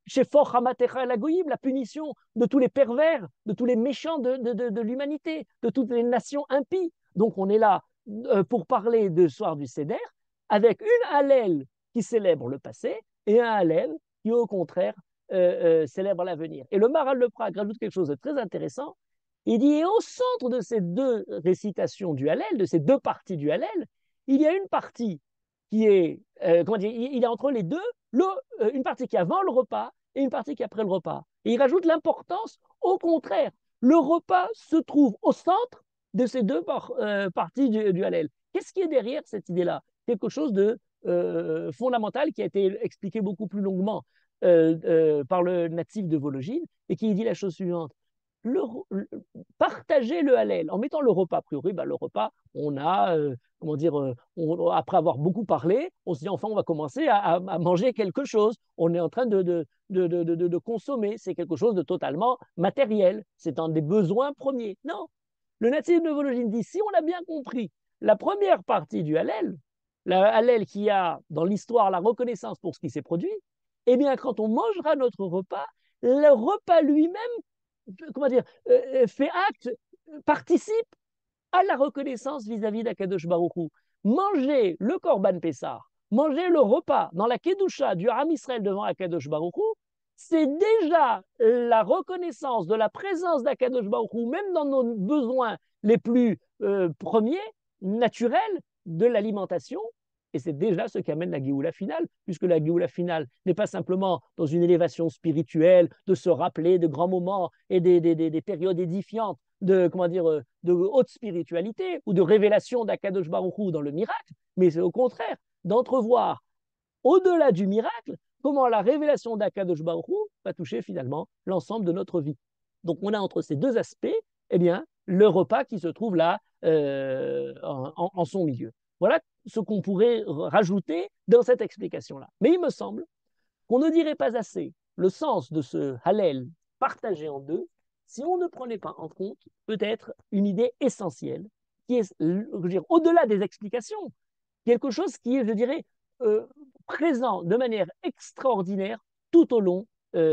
Shefor Hamatecha la Goyim, la punition de tous les pervers, de tous les méchants de, de, de, de l'humanité, de toutes les nations impies. Donc on est là euh, pour parler de soir du Seder, avec une Hallel qui célèbre le passé et un Hallel qui, au contraire, euh, euh, célèbre l'avenir. Et le Maharal de Prague rajoute quelque chose de très intéressant. Il dit, et au centre de ces deux récitations du Hallel, de ces deux parties du Hallel, il y a une partie qui est, euh, comment dire, il y a entre les deux le, euh, une partie qui est avant le repas et une partie qui est après le repas. Et il rajoute l'importance, au contraire, le repas se trouve au centre de ces deux par, euh, parties du, du Hallel. Qu'est-ce qui est derrière cette idée-là? Quelque chose de euh, fondamental qui a été expliqué beaucoup plus longuement euh, euh, par le natif de Vologine et qui dit la chose suivante. Le, le, partager le Hallel en mettant le repas, a priori, bah, le repas, on a, euh, comment dire, euh, on, après avoir beaucoup parlé, on se dit enfin, on va commencer à, à, à manger quelque chose. On est en train de, de, de, de, de, de consommer. C'est quelque chose de totalement matériel. C'est un des besoins premiers. Non. Le natif de Vologine dit si on a bien compris la première partie du Hallel, la Hallel qui a dans l'histoire la reconnaissance pour ce qui s'est produit, eh bien, quand on mangera notre repas, le repas lui-même, comment dire, euh, fait acte, participe à la reconnaissance vis-à-vis d'Akadosh Baruch Hu. Manger le Korban Pessah, manger le repas dans la Kedusha du Ham Israël devant Akadosh Baruch Hu, c'est déjà la reconnaissance de la présence d'Akadosh Baruch Hu, même dans nos besoins les plus euh, premiers, naturels, de l'alimentation. Et c'est déjà ce qui amène la Géoula finale, puisque la Géoula finale n'est pas simplement dans une élévation spirituelle, de se rappeler de grands moments et des, des, des, des périodes édifiantes de, comment dire, de haute spiritualité ou de révélation d'Akadosh Baruch Hu dans le miracle, mais c'est au contraire d'entrevoir au-delà du miracle comment la révélation d'Akadosh Baruch Hu va toucher finalement l'ensemble de notre vie. Donc on a entre ces deux aspects, eh bien, le repas qui se trouve là euh, en, en son milieu. Voilà ce qu'on pourrait rajouter dans cette explication-là. Mais il me semble qu'on ne dirait pas assez le sens de ce Hallel partagé en deux si on ne prenait pas en compte peut-être une idée essentielle qui est, je veux dire, au-delà des explications, quelque chose qui est, je dirais, euh, présent de manière extraordinaire tout au long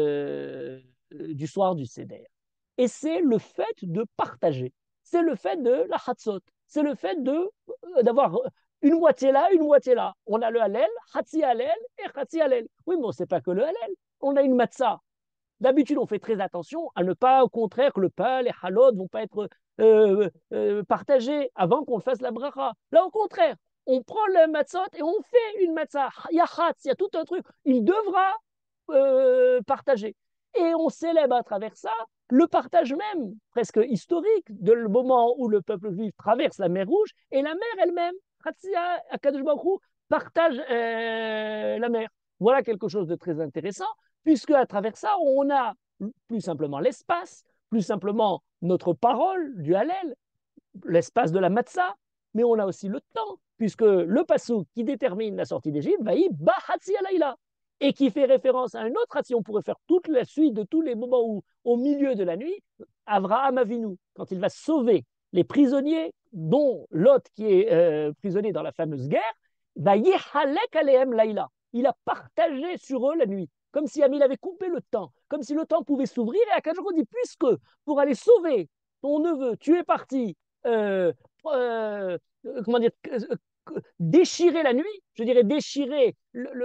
euh, du soir du Seder. Et c'est le fait de partager, c'est le fait de la Hatzot, c'est le fait de, euh, d'avoir une moitié là, une moitié là. On a le Hallel, Hatzi Hallel et Hatzi Hallel. Oui, mais ce n'est pas que le Hallel. On a une matzah. D'habitude, on fait très attention à ne pas, au contraire, que le pain, les halot ne vont pas être euh, euh, partagés avant qu'on fasse la bracha. Là, au contraire, on prend le matzot et on fait une matzah. Il y a hatz, il y a tout un truc. Il devra euh, partager. Et on célèbre à travers ça le partage même, presque historique, de le moment où le peuple juif traverse la mer Rouge et la mer elle-même, Hatsia, Akadosh Baruch Hu, partage euh, la mer. Voilà quelque chose de très intéressant, puisque à travers ça, on a plus simplement l'espace, plus simplement notre parole du Hallel, l'espace de la Matzah, mais on a aussi le temps, puisque le passouk qui détermine la sortie d'Égypte va y Bahatzi Alayla, et qui fait référence à un autre Hatzi. On pourrait faire toute la suite de tous les moments où, au milieu de la nuit, Avraham Avinu, quand il va sauver les prisonniers, dont Lot qui est euh, prisonnier dans la fameuse guerre, va Yehalek Alehem Laïla. Il a partagé sur eux la nuit, comme si il avait coupé le temps, comme si le temps pouvait s'ouvrir. Et Akadosh dit, puisque pour aller sauver ton neveu, tu es parti euh, euh, comment dire, déchirer la nuit, je dirais déchirer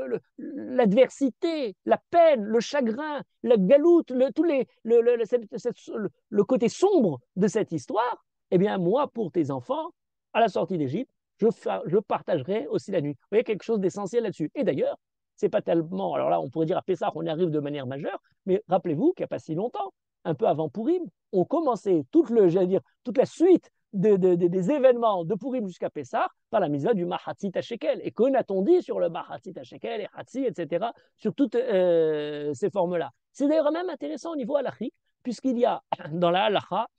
l'adversité, la peine, le chagrin, la galoute, le, tous les, le, le, cette, cette, le, le côté sombre de cette histoire, eh bien moi, pour tes enfants, à la sortie d'Égypte, je, je partagerai aussi la nuit. Vous voyez, quelque chose d'essentiel là-dessus. Et d'ailleurs, c'est pas tellement, alors là, on pourrait dire à Pessah, on y arrive de manière majeure, mais rappelez-vous qu'il n'y a pas si longtemps, un peu avant Purim, on commençait toute, le, dire, toute la suite de, de, de, des événements de Purim jusqu'à Pessah par la mitzvah du Mahatzit HaShekel. Et que n'a-t-on dit sur le Mahatzit HaShekel et Hatzi, et cetera, sur toutes euh, ces formes-là. C'est d'ailleurs même intéressant au niveau halachique, puisqu'il y a dans la halacha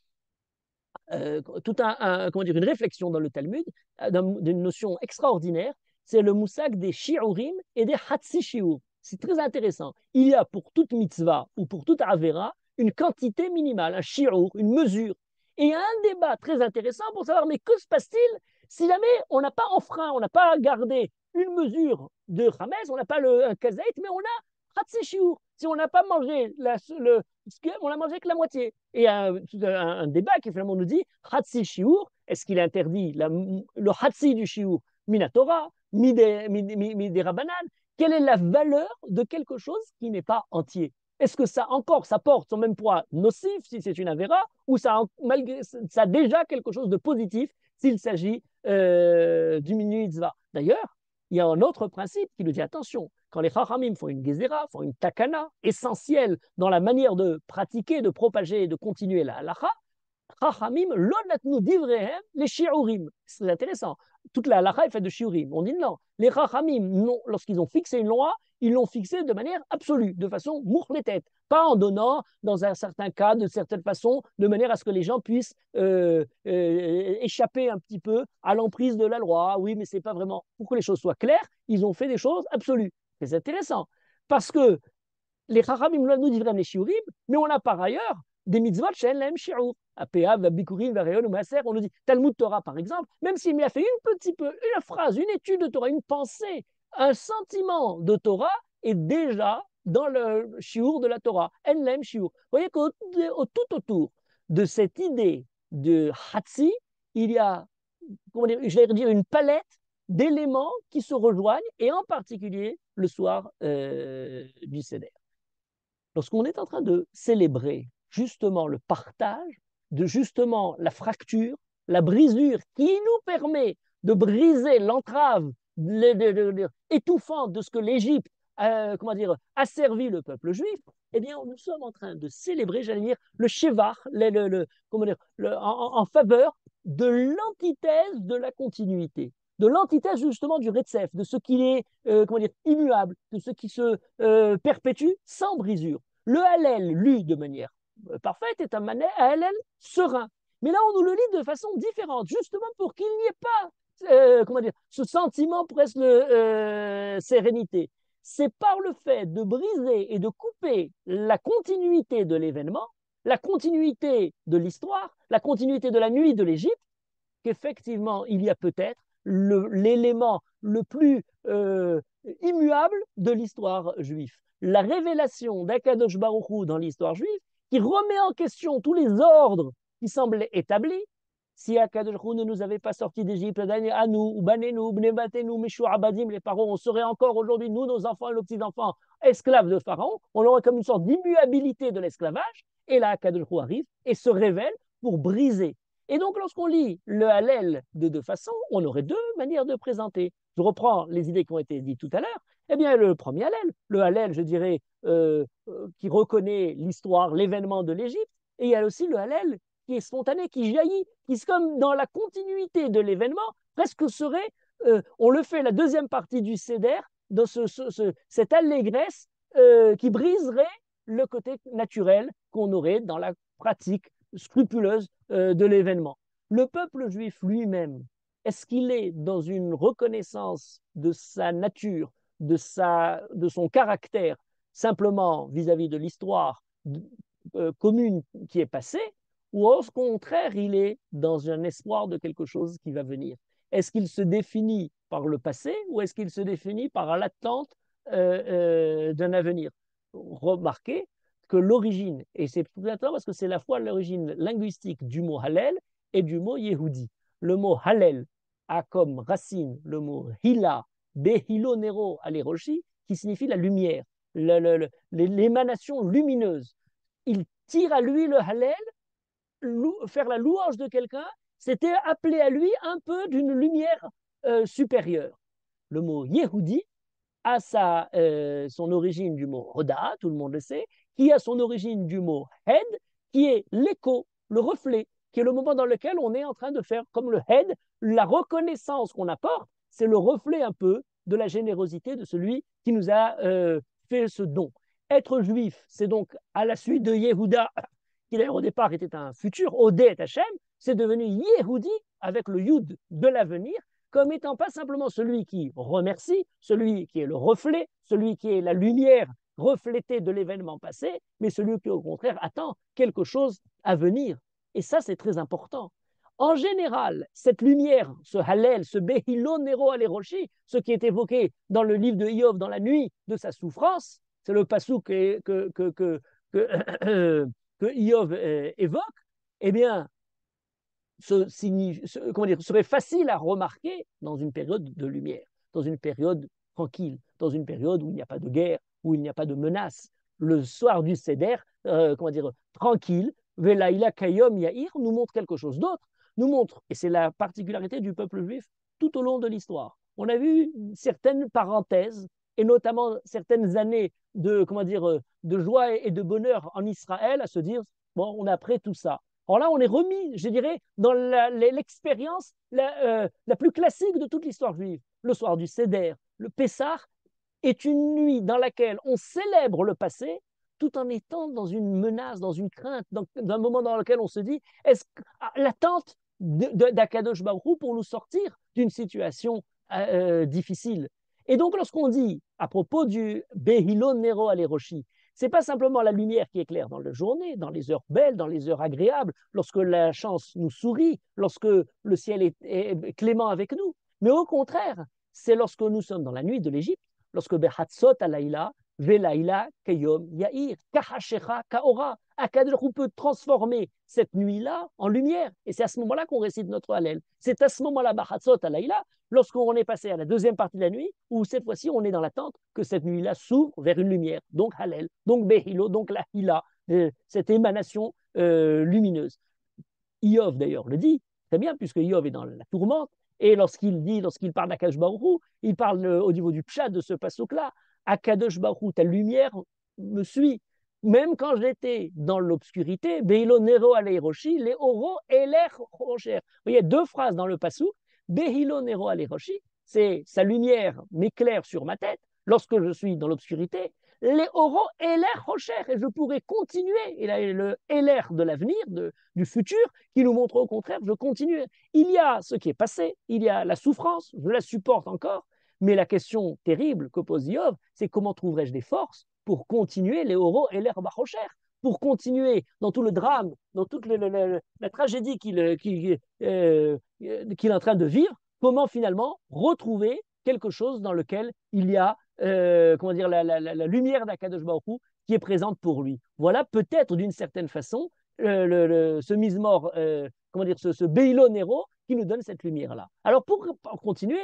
euh, tout un, un, comment dire, une réflexion dans le Talmud d'une notion extraordinaire, c'est le moussag des shi'urim et des hatzi shi'ur. C'est très intéressant. Il y a pour toute mitzvah ou pour toute avera une quantité minimale, un shi'ur, une mesure. Et il y a un débat très intéressant pour savoir, mais que se passe-t-il si jamais on n'a pas enfreint, on n'a pas gardé une mesure de Hametz, on n'a pas le un kazaït, mais on a hatzi shi'ur. si on n'a pas mangé, la, le, on n'a mangé que la moitié. Et il y a un, un, un débat qui finalement nous dit, Hatsi Shiur, est-ce qu'il interdit la, le Hatsi du Shiur, Minatora, Mide Rabanan? Quelle est la valeur de quelque chose qui n'est pas entier? Est-ce que ça encore, ça porte son même poids nocif si c'est une avéra, ou ça, malgré, ça a déjà quelque chose de positif s'il s'agit euh, d'une mitzvah? D'ailleurs, il y a un autre principe qui nous dit attention, quand les chachamim font une gezerah, font une takana essentielle dans la manière de pratiquer, de propager et de continuer la halacha, chachamim lo natnu divrehem les shiurim. C'est intéressant. Toute la halacha est faite de shiurim. On dit non. Les chachamim, lorsqu'ils ont fixé une loi, ils l'ont fixée de manière absolue, de façon mouchletet, pas en donnant, dans un certain cas, de certaine façon, de manière à ce que les gens puissent euh, euh, échapper un petit peu à l'emprise de la loi. Oui, mais c'est pas vraiment. Pour que les choses soient claires, ils ont fait des choses absolues. C'est intéressant. Parce que les chachamim nous disent les shiurim, mais on a par ailleurs des mitzvot she'en lahem shiur. Apéa, Bikurim, Vareon ou Maaser, on nous dit Talmud Torah par exemple, même s'il m'y a fait une petite peu, une phrase, une étude de Torah, une pensée, un sentiment de Torah est déjà dans le shiur de la Torah. En lahem shiur. Vous voyez qu'au au, tout autour de cette idée de Hatsi, il y a, comment dire, je vais dire, une palette d'éléments qui se rejoignent, et en particulier le soir euh, du Seder. Lorsqu'on est en train de célébrer justement le partage, de justement la fracture, la brisure qui nous permet de briser l'entrave étouffante de ce que l'Égypte euh, comment dire, a servi le peuple juif, eh bien, nous sommes en train de célébrer, j'allais dire, le Shevar, le, le, le, comment dire, le, en, en faveur de l'antithèse de la continuité, de l'antithèse justement du Retsef, de ce qui est euh, comment dire, immuable, de ce qui se euh, perpétue sans brisure. Le Hallel, lu de manière parfaite, est un Hallel serein. Mais là, on nous le lit de façon différente, justement pour qu'il n'y ait pas euh, comment dire, ce sentiment presque de euh, sérénité. C'est par le fait de briser et de couper la continuité de l'événement, la continuité de l'histoire, la continuité de la nuit de l'Égypte, qu'effectivement, il y a peut-être l'élément le, le plus euh, immuable de l'histoire juive. La révélation d'Akadosh Baruch Hu dans l'histoire juive, qui remet en question tous les ordres qui semblaient établis. Si Akadosh Baruch Hu ne nous avait pas sortis d'Égypte, à nous, ou Banenu, Bnebatenu, Meshu Abadim, les parents, on serait encore aujourd'hui, nous, nos enfants et nos petits-enfants, esclaves de Pharaon. On aurait comme une sorte d'immuabilité de l'esclavage. Et là, Akadosh Baruch Hu arrive et se révèle pour briser. Et donc, lorsqu'on lit le Hallel de deux façons, on aurait deux manières de présenter. Je reprends les idées qui ont été dites tout à l'heure. Eh bien, le premier Hallel, le Hallel, je dirais, euh, euh, qui reconnaît l'histoire, l'événement de l'Égypte, et il y a aussi le Hallel qui est spontané, qui jaillit, qui est comme dans la continuité de l'événement, presque serait, euh, on le fait la deuxième partie du Seder, dans ce, ce, ce, cette allégresse euh, qui briserait le côté naturel qu'on aurait dans la pratique scrupuleuse euh, de l'événement. Le peuple juif lui-même, est-ce qu'il est dans une reconnaissance de sa nature, de, sa, de son caractère, simplement vis-à-vis de l'histoire euh, commune qui est passée, ou au contraire, il est dans un espoir de quelque chose qui va venir? Est-ce qu'il se définit par le passé ou est-ce qu'il se définit par l'attente euh, euh, d'un avenir? Remarquez que l'origine, et c'est tout intéressant parce que c'est la fois l'origine linguistique du mot Hallel et du mot Yehudi. Le mot Hallel a comme racine le mot Hila, Behilo Nero Aleroshi, qui signifie la lumière, l'émanation lumineuse. Il tire à lui le Hallel, faire la louange de quelqu'un, c'était appeler à lui un peu d'une lumière euh, supérieure. Le mot Yehudi a sa, euh, son origine du mot Hoda, tout le monde le sait, qui a son origine du mot Hed, qui est l'écho, le reflet, qui est le moment dans lequel on est en train de faire comme le Hed, la reconnaissance qu'on apporte, c'est le reflet un peu de la générosité de celui qui nous a euh, fait ce don. Être juif, c'est donc à la suite de Yehuda, qui d'ailleurs au départ était un futur Odé et Hachem, c'est devenu Yehudi avec le Yud de l'avenir, comme étant pas simplement celui qui remercie, celui qui est le reflet, celui qui est la lumière reflétée de l'événement passé, mais celui qui au contraire attend quelque chose à venir. Et ça, c'est très important. En général, cette lumière, ce Hallel, ce Behilo Nero Aleroshi, ce qui est évoqué dans le livre de Iov dans la nuit de sa souffrance, c'est le passou que, que, que, que, que, que Iov euh, évoque, eh bien, ce, ce, comment dire, serait facile à remarquer dans une période de lumière, dans une période tranquille, dans une période où il n'y a pas de guerre, où il n'y a pas de menace. Le soir du Seder, euh, comment dire, tranquille, Velaïla Kayom Yair nous montre quelque chose d'autre, nous montre, et c'est la particularité du peuple juif tout au long de l'histoire. On a vu certaines parenthèses, et notamment certaines années de, comment dire, de joie et de bonheur en Israël, à se dire, bon, on a après tout ça. Alors là, on est remis, je dirais, dans l'expérience la, euh, la plus classique de toute l'histoire juive. Le soir du Seder, le Pessah, est une nuit dans laquelle on célèbre le passé tout en étant dans une menace, dans une crainte, dans, dans un moment dans lequel on se dit, est-ce l'attente d'Akadosh Baruch Hu pour nous sortir d'une situation euh, difficile. Et donc, lorsqu'on dit, à propos du Behilo Nero Aleroshi, c'est pas simplement la lumière qui éclaire dans la journée, dans les heures belles, dans les heures agréables, lorsque la chance nous sourit, lorsque le ciel est, est clément avec nous, mais au contraire, c'est lorsque nous sommes dans la nuit de l'Égypte, lorsque Behatzot Alayla, Velaïla Kayom Yair, Kahashecha Kaora, Akadosh peut transformer cette nuit-là en lumière. Et c'est à ce moment-là qu'on récite notre Hallel. C'est à ce moment-là, Behatzot Alayla, lorsqu'on est passé à la deuxième partie de la nuit, où cette fois-ci, on est dans l'attente que cette nuit-là s'ouvre vers une lumière. Donc Hallel, donc Behilo, donc la Hila, euh, cette émanation euh, lumineuse. Iov, d'ailleurs, le dit très bien, puisque Iov est dans la tourmente. Et lorsqu'il dit, lorsqu'il parle d'Akadosh Baruch Hu, il parle euh, au niveau du pshat de ce passouk-là. Akadosh Baruch Hu, ta lumière me suit. Même quand j'étais dans l'obscurité, Beilo Nero Aleiroshi, les oro eler rocher. Il y a deux phrases dans le passouk. Behilo Nero Aleiroshi, c'est sa lumière m'éclaire sur ma tête lorsque je suis dans l'obscurité. Les oro eler rocher, et je pourrais continuer. Et là, le eler de l'avenir, de, du futur, qui nous montre au contraire, je continue. Il y a ce qui est passé, il y a la souffrance, je la supporte encore. Mais la question terrible que pose Iov, c'est comment trouverais-je des forces pour continuer les oraux et l'herbe bachocher, pour continuer dans tout le drame, dans toute le, le, le, la tragédie qu'il qu'il, euh, qu'il est en train de vivre, comment finalement retrouver quelque chose dans lequel il y a euh, comment dire, la, la, la lumière d'Akadosh Baruch Hu qui est présente pour lui. Voilà peut-être d'une certaine façon le, le, le, ce mise-mort, euh, comment dire, ce, ce Beilo Nero qui nous donne cette lumière-là. Alors pour, pour continuer,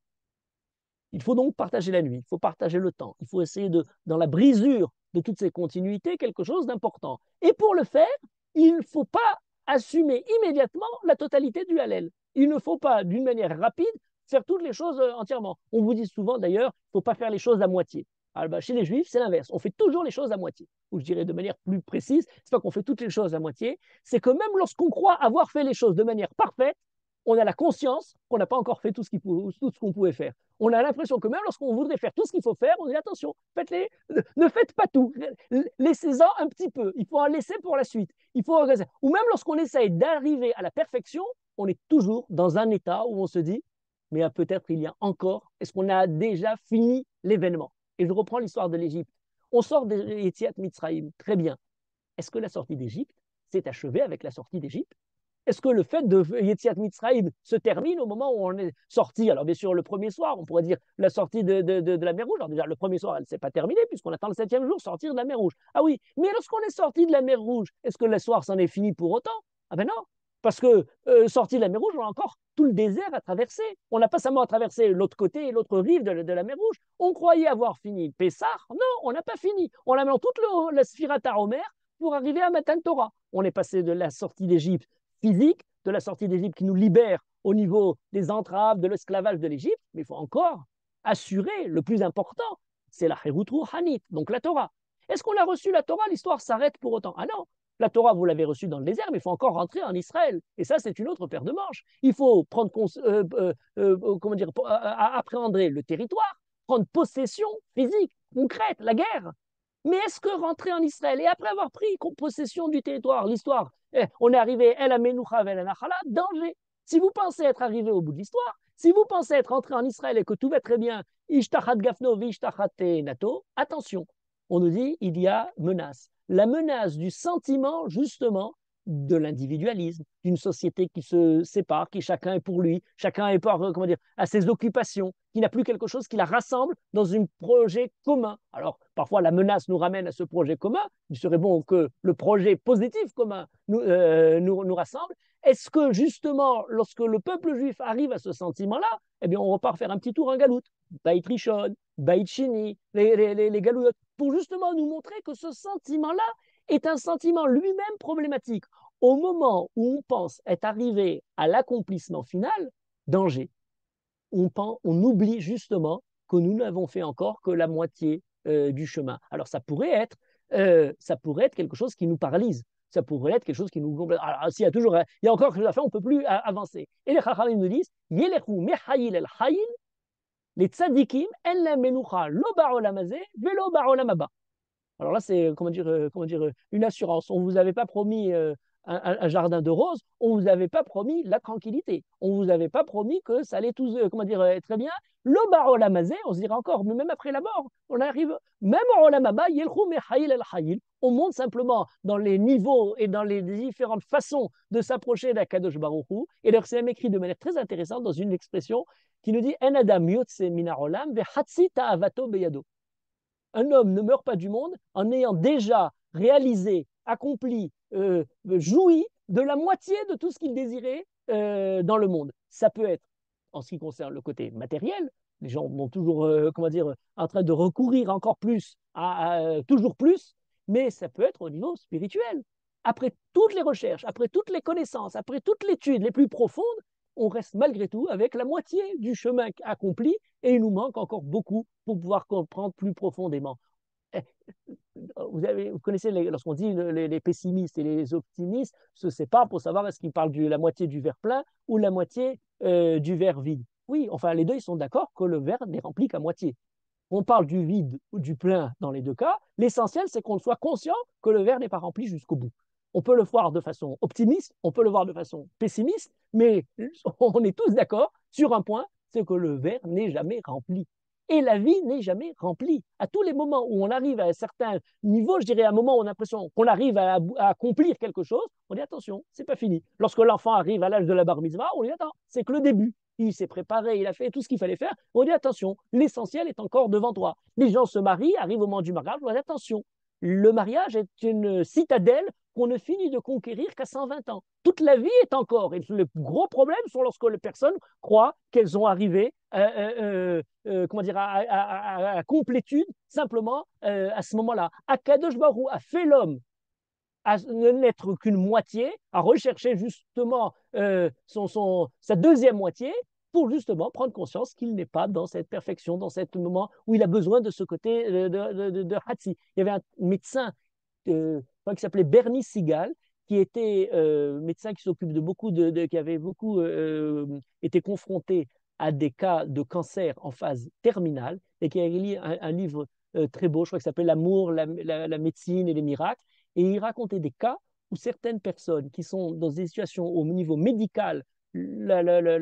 il faut donc partager la nuit, il faut partager le temps, il faut essayer de, dans la brisure de toutes ces continuités, quelque chose d'important. Et pour le faire, il ne faut pas assumer immédiatement la totalité du Hallel. Il ne faut pas, d'une manière rapide, faire toutes les choses entièrement. On vous dit souvent d'ailleurs, il ne faut pas faire les choses à moitié. Alors, bah, chez les Juifs, c'est l'inverse. On fait toujours les choses à moitié. Ou je dirais de manière plus précise, c'est pas qu'on fait toutes les choses à moitié, c'est que même lorsqu'on croit avoir fait les choses de manière parfaite, on a la conscience qu'on n'a pas encore fait tout ce, tout ce qu'on pouvait faire. On a l'impression que même lorsqu'on voudrait faire tout ce qu'il faut faire, on dit attention, faites-les, ne faites pas tout, laissez-en un petit peu, il faut en laisser pour la suite. Il faut... Ou même lorsqu'on essaye d'arriver à la perfection, on est toujours dans un état où on se dit, mais peut-être il y a encore, est-ce qu'on a déjà fini l'événement? Et je reprends l'histoire de l'Égypte. On sort de Yetziat Mitzrayim, très bien. Est-ce que la sortie d'Égypte s'est achevée avec la sortie d'Égypte? Est-ce que le fait de Yetziat Mitzrayim se termine au moment où on est sorti? Alors bien sûr, le premier soir, on pourrait dire la sortie de, de, de, de la mer Rouge. Alors déjà, le premier soir, elle ne s'est pas terminée puisqu'on attend le septième jour sortir de la mer Rouge. Ah oui, mais lorsqu'on est sorti de la mer Rouge, est-ce que le soir s'en est fini pour autant? Ah ben non, parce que euh, sorti de la mer Rouge, on a encore tout le désert à traverser. On n'a pas seulement à traverser l'autre côté et l'autre rive de, de, la mer Rouge. On croyait avoir fini Pessah. Non, on n'a pas fini. On a maintenant toute le, la Sphirata Omer pour arriver à Matan Torah. On est passé de la sortie d'Égypte physique, de la sortie d'Égypte qui nous libère au niveau des entraves, de l'esclavage de l'Égypte, mais il faut encore assurer le plus important, c'est la Herut Rouhanit, donc la Torah. Est-ce qu'on a reçu la Torah? L'histoire s'arrête pour autant? Ah non, la Torah, vous l'avez reçue dans le désert, mais il faut encore rentrer en Israël. Et ça, c'est une autre paire de manches. Il faut prendre, euh, euh, euh, comment dire, appréhender le territoire, prendre possession physique, concrète, la guerre. Mais est-ce que rentrer en Israël et après avoir pris possession du territoire, l'histoire, eh, on est arrivé El Amenucha Vel Anachala, danger. Si vous pensez être arrivé au bout de l'histoire, si vous pensez être rentré en Israël et que tout va très bien, Ishtachat Gafno Vishtachat Nato, attention, on nous dit il y a menace. La menace du sentiment, justement, de l'individualisme, d'une société qui se sépare, qui chacun est pour lui, chacun est par, comment dire, à ses occupations, qui n'a plus quelque chose qui la rassemble dans un projet commun. Alors, parfois, la menace nous ramène à ce projet commun. Il serait bon que le projet positif commun nous, euh, nous, nous rassemble. Est-ce que, justement, lorsque le peuple juif arrive à ce sentiment-là, eh bien, on repart faire un petit tour en galoute, Baït Rishon, Baït Shini, les, les, les, les galouillottes, pour justement nous montrer que ce sentiment-là est un sentiment lui-même problématique. Au moment où on pense être arrivé à l'accomplissement final, danger. On, pense, on oublie justement que nous n'avons fait encore que la moitié euh, du chemin. Alors ça pourrait être, euh, ça pourrait être quelque chose qui nous paralyse. Ça pourrait être quelque chose qui nous complète. Alors s'il y a toujours, il y a encore quelque chose à faire, on ne peut plus avancer. Et les Chachamim nous disent, Yelechu mechayil el hayil, les tzadikim en la menucha lo ba'olam hazeh velo ba'olam haba. Alors là, c'est comment dire, euh, comment dire, une assurance. On ne vous avait pas promis euh, un, un, jardin de roses, on ne vous avait pas promis la tranquillité, on ne vous avait pas promis que ça allait tout, euh, comment dire, euh, très bien. Le bar olamazé, on se dira encore, mais même après la mort, on arrive, même au olamaba, yelchou mechayil el hayil. On monte simplement dans les niveaux et dans les différentes façons de s'approcher d'Akadosh Baruch Hu. Et leur c'est écrit de manière très intéressante dans une expression qui nous dit En adam yotse mina olam vehatsi ta'avato beyado. Un homme ne meurt pas du monde en ayant déjà réalisé, accompli, euh, joui de la moitié de tout ce qu'il désirait euh, dans le monde. Ça peut être, en ce qui concerne le côté matériel, les gens vont toujours, euh, comment dire, en train de recourir encore plus, à, à, toujours plus, mais ça peut être au niveau spirituel. Après toutes les recherches, après toutes les connaissances, après toutes les études les plus profondes, on reste malgré tout avec la moitié du chemin accompli et il nous manque encore beaucoup pour pouvoir comprendre plus profondément. Vous, avez, vous connaissez, les, lorsqu'on dit les, les pessimistes et les optimistes se séparent pour savoir est-ce qu'ils parlent de la moitié du verre plein ou la moitié euh, du verre vide. Oui, enfin, les deux, ils sont d'accord que le verre n'est rempli qu'à moitié. On parle du vide ou du plein dans les deux cas. L'essentiel, c'est qu'on soit conscient que le verre n'est pas rempli jusqu'au bout. On peut le voir de façon optimiste, on peut le voir de façon pessimiste, mais on est tous d'accord sur un point, c'est que le verre n'est jamais rempli. Et la vie n'est jamais remplie. À tous les moments où on arrive à un certain niveau, je dirais à un moment où on a l'impression qu'on arrive à, à accomplir quelque chose, on dit attention, c'est pas fini. Lorsque l'enfant arrive à l'âge de la bar mitzvah, on dit attends, c'est que le début. Il s'est préparé, il a fait tout ce qu'il fallait faire. On dit attention, l'essentiel est encore devant toi. Les gens se marient, arrivent au moment du mariage, on dit attention, le mariage est une citadelle qu'on ne finit de conquérir qu'à cent vingt ans. Toute la vie est encore. Et le gros problème sont lorsque les personnes croient qu'elles ont arrivé euh, euh, euh, comment dire, à, à, à, à complétude simplement euh, à ce moment-là. Akadosh Baruch Hu a fait l'homme à ne n'être qu'une moitié, à rechercher justement euh, son, son, sa deuxième moitié pour justement prendre conscience qu'il n'est pas dans cette perfection, dans ce moment où il a besoin de ce côté de, de, de, de Hatsi. Il y avait un médecin euh, qui s'appelait Bernie Sigal, qui était euh, médecin qui s'occupe de beaucoup de, de qui avait beaucoup euh, été confronté à des cas de cancer en phase terminale et qui a écrit un, un livre euh, très beau, je crois que ça s'appelle L'amour, la, la, la médecine et les miracles. Et il racontait des cas où certaines personnes qui sont dans des situations au niveau médical, la, la, la,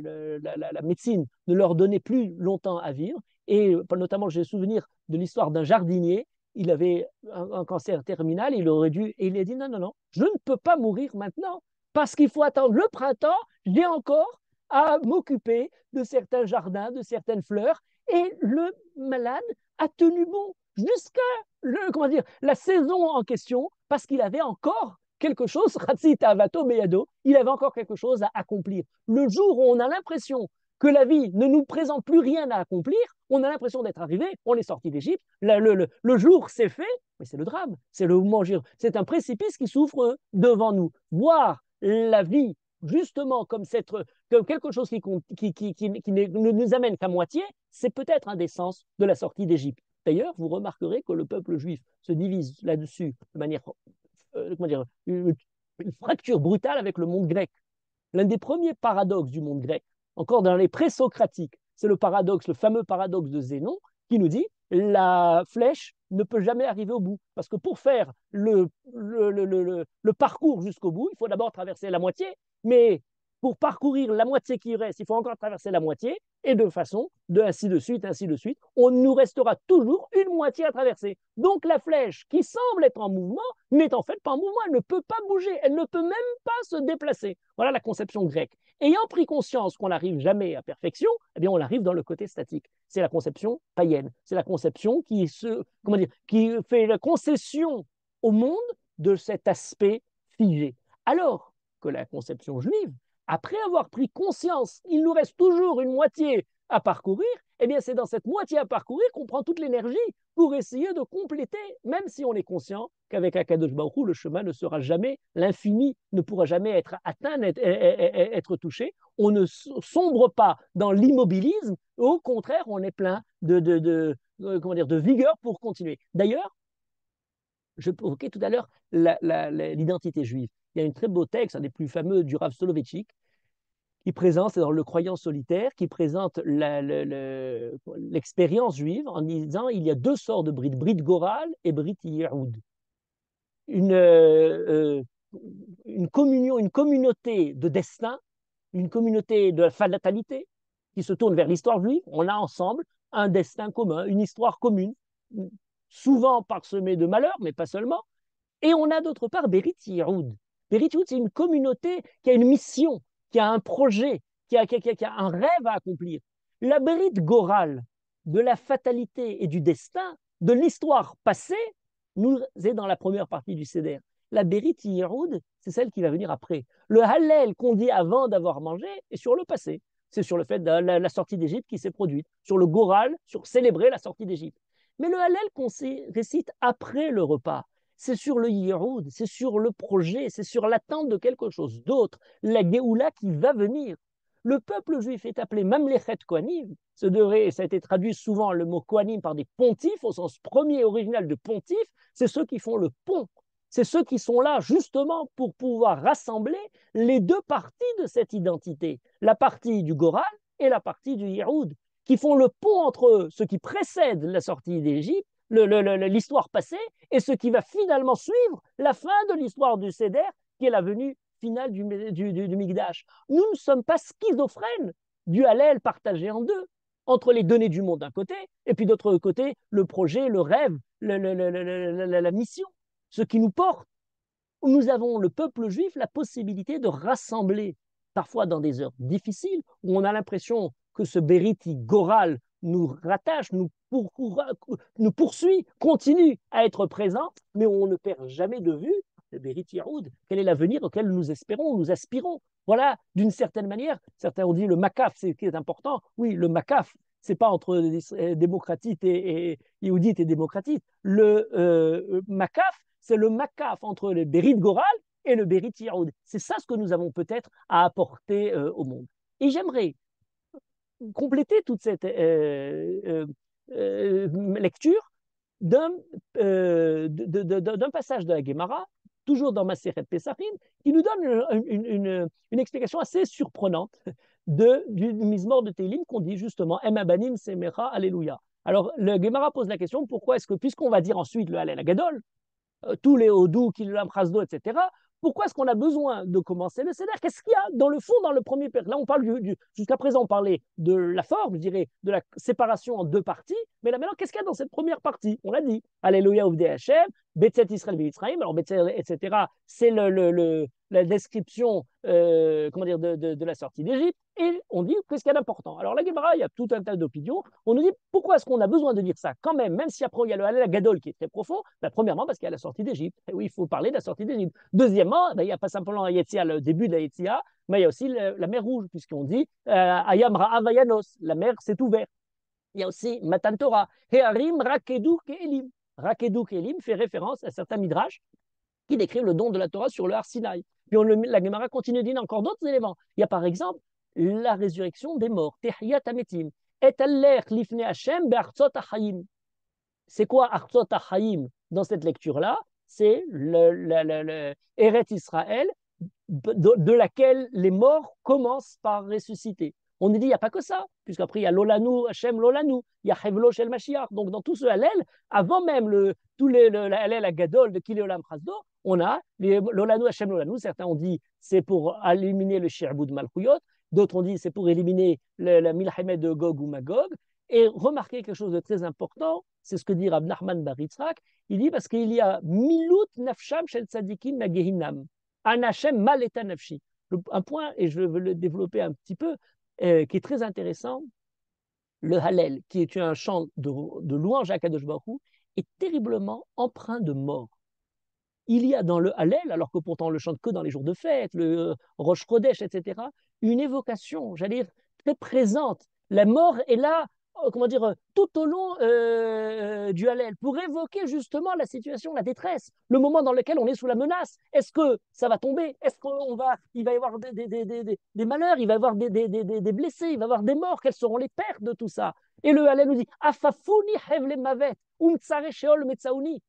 la médecine ne leur donnait plus longtemps à vivre. Et notamment, j'ai souvenir de l'histoire d'un jardinier. Il avait un, un cancer terminal, il aurait dû, et il a dit non, non, non, je ne peux pas mourir maintenant parce qu'il faut attendre le printemps, j'ai encore à m'occuper de certains jardins, de certaines fleurs. Et le malade a tenu bon jusqu'à le, comment dire, la saison en question, parce qu'il avait encore quelque chose, il avait encore quelque chose à accomplir. Le jour où on a l'impression que la vie ne nous présente plus rien à accomplir, on a l'impression d'être arrivé, on est sorti d'Égypte, le, le, le, le jour c'est fait, mais c'est le drame, c'est le moment, c'est un précipice qui s'ouvre devant nous. Voir la vie justement comme, cette, comme quelque chose qui, qui, qui, qui, qui ne nous amène qu'à moitié, c'est peut-être un des sens de la sortie d'Égypte. D'ailleurs, vous remarquerez que le peuple juif se divise là-dessus de manière, euh, comment dire, une, une fracture brutale avec le monde grec. L'un des premiers paradoxes du monde grec, encore dans les présocratiques, c'est le paradoxe, le fameux paradoxe de Zénon, qui nous dit la flèche ne peut jamais arriver au bout. Parce que pour faire le, le, le, le, le parcours jusqu'au bout, il faut d'abord traverser la moitié, mais pour parcourir la moitié qui reste, il faut encore traverser la moitié, et de façon, de ainsi de suite, ainsi de suite, on nous restera toujours une moitié à traverser. Donc la flèche qui semble être en mouvement n'est en fait pas en mouvement, elle ne peut pas bouger, elle ne peut même pas se déplacer. Voilà la conception grecque. Ayant pris conscience qu'on n'arrive jamais à perfection, eh bien on arrive dans le côté statique. C'est la conception païenne, c'est la conception qui, se, comment dire, qui fait la concession au monde de cet aspect figé. Alors que la conception juive, après avoir pris conscience, il nous reste toujours une moitié à parcourir, eh bien c'est dans cette moitié à parcourir qu'on prend toute l'énergie pour essayer de compléter, même si on est conscient qu'avec Akadosh Baruch Hu, le chemin ne sera jamais, l'infini ne pourra jamais être atteint, être, être touché. On ne sombre pas dans l'immobilisme, au contraire, on est plein de, de, de, de, comment dire, de vigueur pour continuer. D'ailleurs, je évoquais tout à l'heure l'identité juive. Il y a un très beau texte, un des plus fameux du Rav Soloveitchik, qui présente, c'est dans Le Croyant solitaire, qui présente l'expérience juive en disant il y a deux sortes de Brit, Brit Goral et Brit Yehoud. Une, euh, une communion, une communauté de destin, une communauté de fatalité qui se tourne vers l'histoire juive. On a ensemble un destin commun, une histoire commune, souvent parsemée de malheurs, mais pas seulement. Et on a d'autre part Berit Yehoud. Berit Yehoud, c'est une communauté qui a une mission, qui a un projet, qui a, qui a, qui a un rêve à accomplir. La Berit Goral, de la fatalité et du destin, de l'histoire passée, nous est dans la première partie du Seder. La Berit Yehoud, c'est celle qui va venir après. Le Hallel qu'on dit avant d'avoir mangé est sur le passé. C'est sur le fait de la, la sortie d'Égypte qui s'est produite, sur le Goral, sur célébrer la sortie d'Égypte. Mais le Hallel qu'on récite après le repas, c'est sur le Yehoud, c'est sur le projet, c'est sur l'attente de quelque chose d'autre, la Géoula qui va venir. Le peuple juif est appelé Mamlechet Kohanim, ça a été traduit souvent le mot Kohanim par des pontifes, au sens premier original de pontife, c'est ceux qui font le pont, c'est ceux qui sont là justement pour pouvoir rassembler les deux parties de cette identité, la partie du Goral et la partie du Yehoud, qui font le pont entre ce qui précède la sortie d'Égypte, l'histoire passée, et ce qui va finalement suivre la fin de l'histoire du Seder, qui est la venue finale du, du, du, du Migdash. Nous ne sommes pas schizophrènes du Hallel partagé en deux, entre les données du monde d'un côté, et puis d'autre côté, le projet, le rêve, le, le, le, la, la mission, ce qui nous porte. Nous avons, le peuple juif, la possibilité de rassembler, parfois dans des heures difficiles, où on a l'impression que ce Beriti Goral nous rattache, nous, pour, nous poursuit, continue à être présent, mais on ne perd jamais de vue le Berit Yehoud, quel est l'avenir auquel nous espérons, nous aspirons. Voilà, d'une certaine manière, certains ont dit le Makaf, c'est ce qui est important. Oui, le Makaf, c'est pas entre démocratite et, et Yehudite et démocratite. Le euh, Makaf, c'est le Makaf entre le Berit Goral et le Berit Yehoud. C'est ça ce que nous avons peut-être à apporter euh, au monde. Et j'aimerais compléter toute cette euh, euh, euh, lecture d'un euh, passage de la Gemara, toujours dans Masechet Pesachim, qui nous donne une, une, une, une explication assez surprenante de, du Mizmor de Tehillim qu'on dit justement Em Abanim Semecha Alléluia. Alors, le Gemara pose la question pourquoi est-ce que, puisqu'on va dire ensuite le Hallel Gadol, euh, tous les Hodou, Kilulam Chasdo, et cetera, pourquoi est-ce qu'on a besoin de commencer le Seder? Qu'est-ce qu'il y a dans le fond, dans le premier père? Là, on parle du, du jusqu'à présent, on parlait de la forme, je dirais, de la séparation en deux parties. Mais là, maintenant, qu'est-ce qu'il y a dans cette première partie? On l'a dit. Alléluia, Ouvdei Hashem, Betzet Israël, B'Yitzraïm. Alors, Betzet, et cetera, c'est le, le, le, la description euh, comment dire, de, de, de la sortie d'Égypte. Et on dit qu'est-ce qu'il y a d'important. Alors, la Gemara, il y a tout un tas d'opinions. On nous dit pourquoi est-ce qu'on a besoin de dire ça quand même, même si après il y a le Hallel Gadol qui est très profond. Ben, premièrement, parce qu'il y a la sortie d'Égypte. Oui, il faut parler de la sortie d'Égypte. Deuxièmement, ben, il n'y a pas simplement la Yetzia, le début de la Yetzia, mais il y a aussi le, la mer Rouge, puisqu'on dit euh, Ayam Ra'avayanos, la mer s'est ouverte. Il y a aussi Matan Torah, Hearim Rakedu Keelim. Rakedu Keelim fait référence à certains midrash qui décrivent le don de la Torah sur le Har Sinaï. Puis on le, la Gemara continue de dire encore d'autres éléments. Il y a par exemple la résurrection des morts, Tehiyat Ametim, Et aller lifne Hashem be'artzot ha'chaim. C'est quoi Artzot ha'chaim dans cette lecture-là? C'est le, le, le, le Eret Israël, de, de laquelle les morts commencent par ressusciter. On nous dit, il n'y a pas que ça, puisqu'après, il y a l'Olanu, Hachem l'Olanu, il y a Hevlo Shel Mashiach. Donc, dans tout ce Hallel, avant même le, tous les, le, la Hallel Agadol de Kili Olam Chasdo, on a l'Olanu, Hachem l'Olanu. Certains ont dit, c'est pour éliminer le Shi'boud Malchuyot. D'autres ont dit, c'est pour éliminer le, la Milchemet de Gog ou Magog. Et remarquez quelque chose de très important, c'est ce que dit Rab Nachman Bar Yitzhak. Il dit parce qu'il y a milut nafsham shel tzadikim nagehinam. An Hashem mal eta nafshi. Un point, et je veux le développer un petit peu, euh, qui est très intéressant, le Hallel, qui est un chant de, de louange à Kadosh Baruch Hu, est terriblement empreint de mort. Il y a dans le Hallel, alors que pourtant on le chante que dans les jours de fête, le Rosh Chodesh, et cetera, une évocation, j'allais dire, très présente. La mort est là, comment dire, tout au long euh, du Hallel, pour évoquer justement la situation, la détresse, le moment dans lequel on est sous la menace. Est-ce que ça va tomber? Est-ce qu'il va, il va y avoir des, des, des, des, des malheurs? Il va y avoir des, des, des, des blessés? Il va y avoir des morts? Quelles seront les pertes de tout ça? Et le Hallel nous dit Afafuni hevle mavet, umtsare sheol metzauni.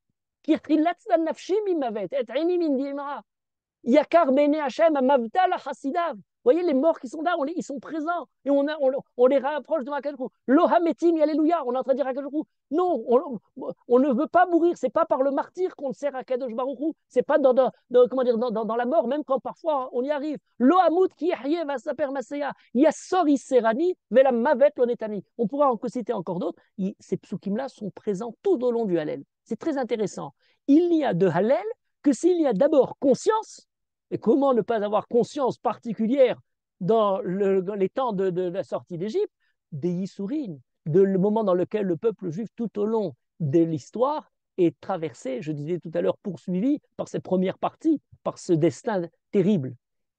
Yakar bene Hashem amavta la chassidav. Vous voyez, les morts qui sont là, on les, ils sont présents et on, a, on, on les rapproche de Akadosh Baruch Hu. Lohametim, alléluia. On est en train de dire à Akadosh Baruch Hu. Non, on, on ne veut pas mourir. C'est pas par le martyr qu'on sert à Akadosh Baruch Hu. C'est pas dans, dans, dans, comment dire, dans, dans, dans la mort, même quand parfois on y arrive. Lohamut ki yahye va saper maseya. Yassor iserani vela mavet lonetani. On pourra en citer encore d'autres. Ces psukim-là sont présents tout au long du Hallel. C'est très intéressant. Il n'y a de Hallel que s'il y a d'abord conscience. Et comment ne pas avoir conscience particulière dans, le, dans les temps de, de la sortie d'Égypte, des Yissourines, de le moment dans lequel le peuple juif, tout au long de l'histoire, est traversé, je disais tout à l'heure, poursuivi par cette première partie, par ce destin terrible.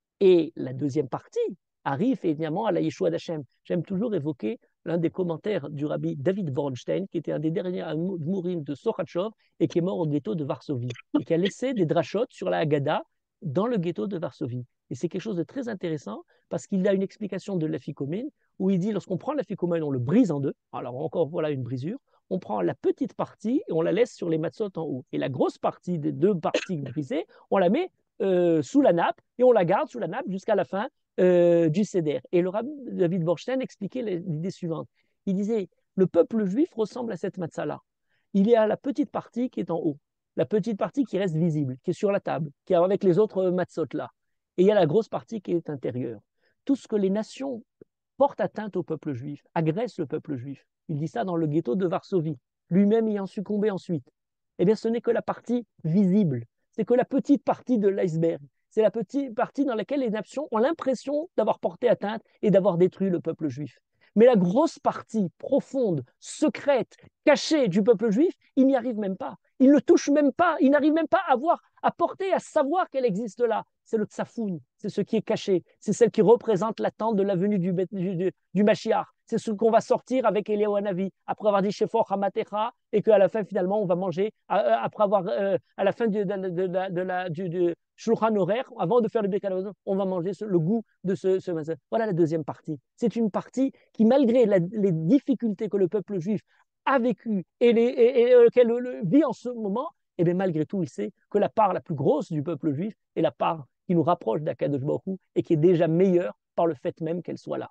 Et la deuxième partie arrive évidemment à la Yeshua d'Hachem. J'aime toujours évoquer l'un des commentaires du rabbi David Bornstein, qui était un des derniers Admourim de Sochachov et qui est mort au ghetto de Varsovie, et qui a laissé des drachotes sur la Haggadah dans le ghetto de Varsovie. Et c'est quelque chose de très intéressant parce qu'il a une explication de l'afikomen où il dit lorsqu'on prend l'afikomen, on le brise en deux. Alors encore voilà une brisure. On prend la petite partie et on la laisse sur les matzot en haut. Et la grosse partie des deux parties brisées, on la met euh, sous la nappe et on la garde sous la nappe jusqu'à la fin euh, du seder. Et le rabbi David Bornstein expliquait l'idée suivante. Il disait le peuple juif ressemble à cette matzah-là. Il y a la petite partie qui est en haut. La petite partie qui reste visible, qui est sur la table, qui est avec les autres matzot là. Et il y a la grosse partie qui est intérieure. Tout ce que les nations portent atteinte au peuple juif, agressent le peuple juif. Il dit ça dans le ghetto de Varsovie, lui-même ayant succombé ensuite. Eh bien, ce n'est que la partie visible, c'est que la petite partie de l'iceberg. C'est la petite partie dans laquelle les nations ont l'impression d'avoir porté atteinte et d'avoir détruit le peuple juif. Mais la grosse partie profonde, secrète, cachée du peuple juif, il n'y arrive même pas. Il ne touche même pas, il n'arrive même pas à voir, à porter, à savoir qu'elle existe là. C'est le tsafoun, c'est ce qui est caché, c'est celle qui représente l'attente de la venue du, du, du, du Mashiach. C'est ce qu'on va sortir avec Eliyahu Hanavi, après avoir dit Shefor Hamatecha, et qu'à la fin, finalement, on va manger, après avoir, euh, à la fin de, de, de, de, de la, du, du Shulchan Aruch, avant de faire le Békalazon, on va manger ce, le goût de ce, ce. Voilà la deuxième partie. C'est une partie qui, malgré la, les difficultés que le peuple juif a vécues et, les, et, et, et qu'elle vit en ce moment, et bien malgré tout, il sait que la part la plus grosse du peuple juif est la part qui nous rapproche d'Akadosh Baruch Hu et qui est déjà meilleure par le fait même qu'elle soit là.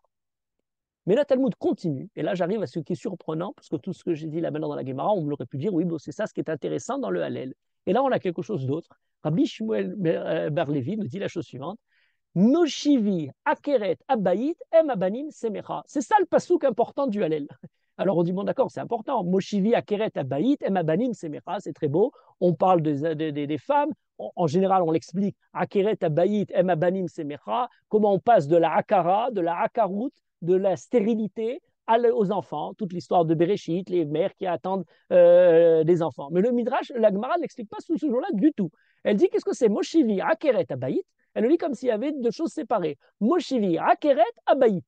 Mais le Talmud continue, et là j'arrive à ce qui est surprenant, parce que tout ce que j'ai dit là maintenant dans la Gemara, on l'aurait pu dire, oui, bon, c'est ça ce qui est intéressant dans le Hallel. Et là on a quelque chose d'autre. Rabbi Shmuel Bar Levi nous dit la chose suivante. Noshivi, Akeret, Abayit, Em Abanim, Semecha. C'est ça le pasouk important du Hallel. Alors on dit, bon d'accord, c'est important. Moshivi, Akeret, Abayit, Em Abanim, Semecha, c'est très beau. On parle des, des, des, des femmes. En général, on l'explique. Akeret, Abayit, Em Abanim, Semecha. Comment on passe de la Akara, de la Akarout, de la stérilité aux enfants. Toute l'histoire de Bereshit, les mères qui attendent euh, des enfants. Mais le Midrash, la Gemara n'explique pas sous ce jour-là du tout. Elle dit, qu'est-ce que c'est Moshivi, Akeret, Abayit? Elle le lit comme s'il y avait deux choses séparées. Moshivi, Akeret, Abayit.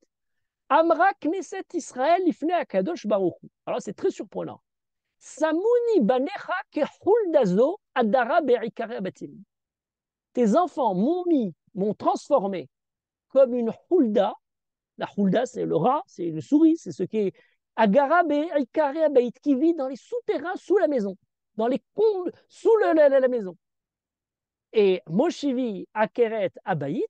Amra Knesset Israël ifne Akadosh Baruch Hu. Alors c'est très surprenant. Samuni banecha kehuldazo adara be'ikare abatim. Tes enfants m'ont mis, m'ont transformé comme une hulda. La hulda, c'est le rat, c'est une souris, c'est ce qui est agara be'ikare abayit, qui vit dans les souterrains sous la maison, dans les combles sous le, la, la, la maison. Et Moshivi Akeret Abayit,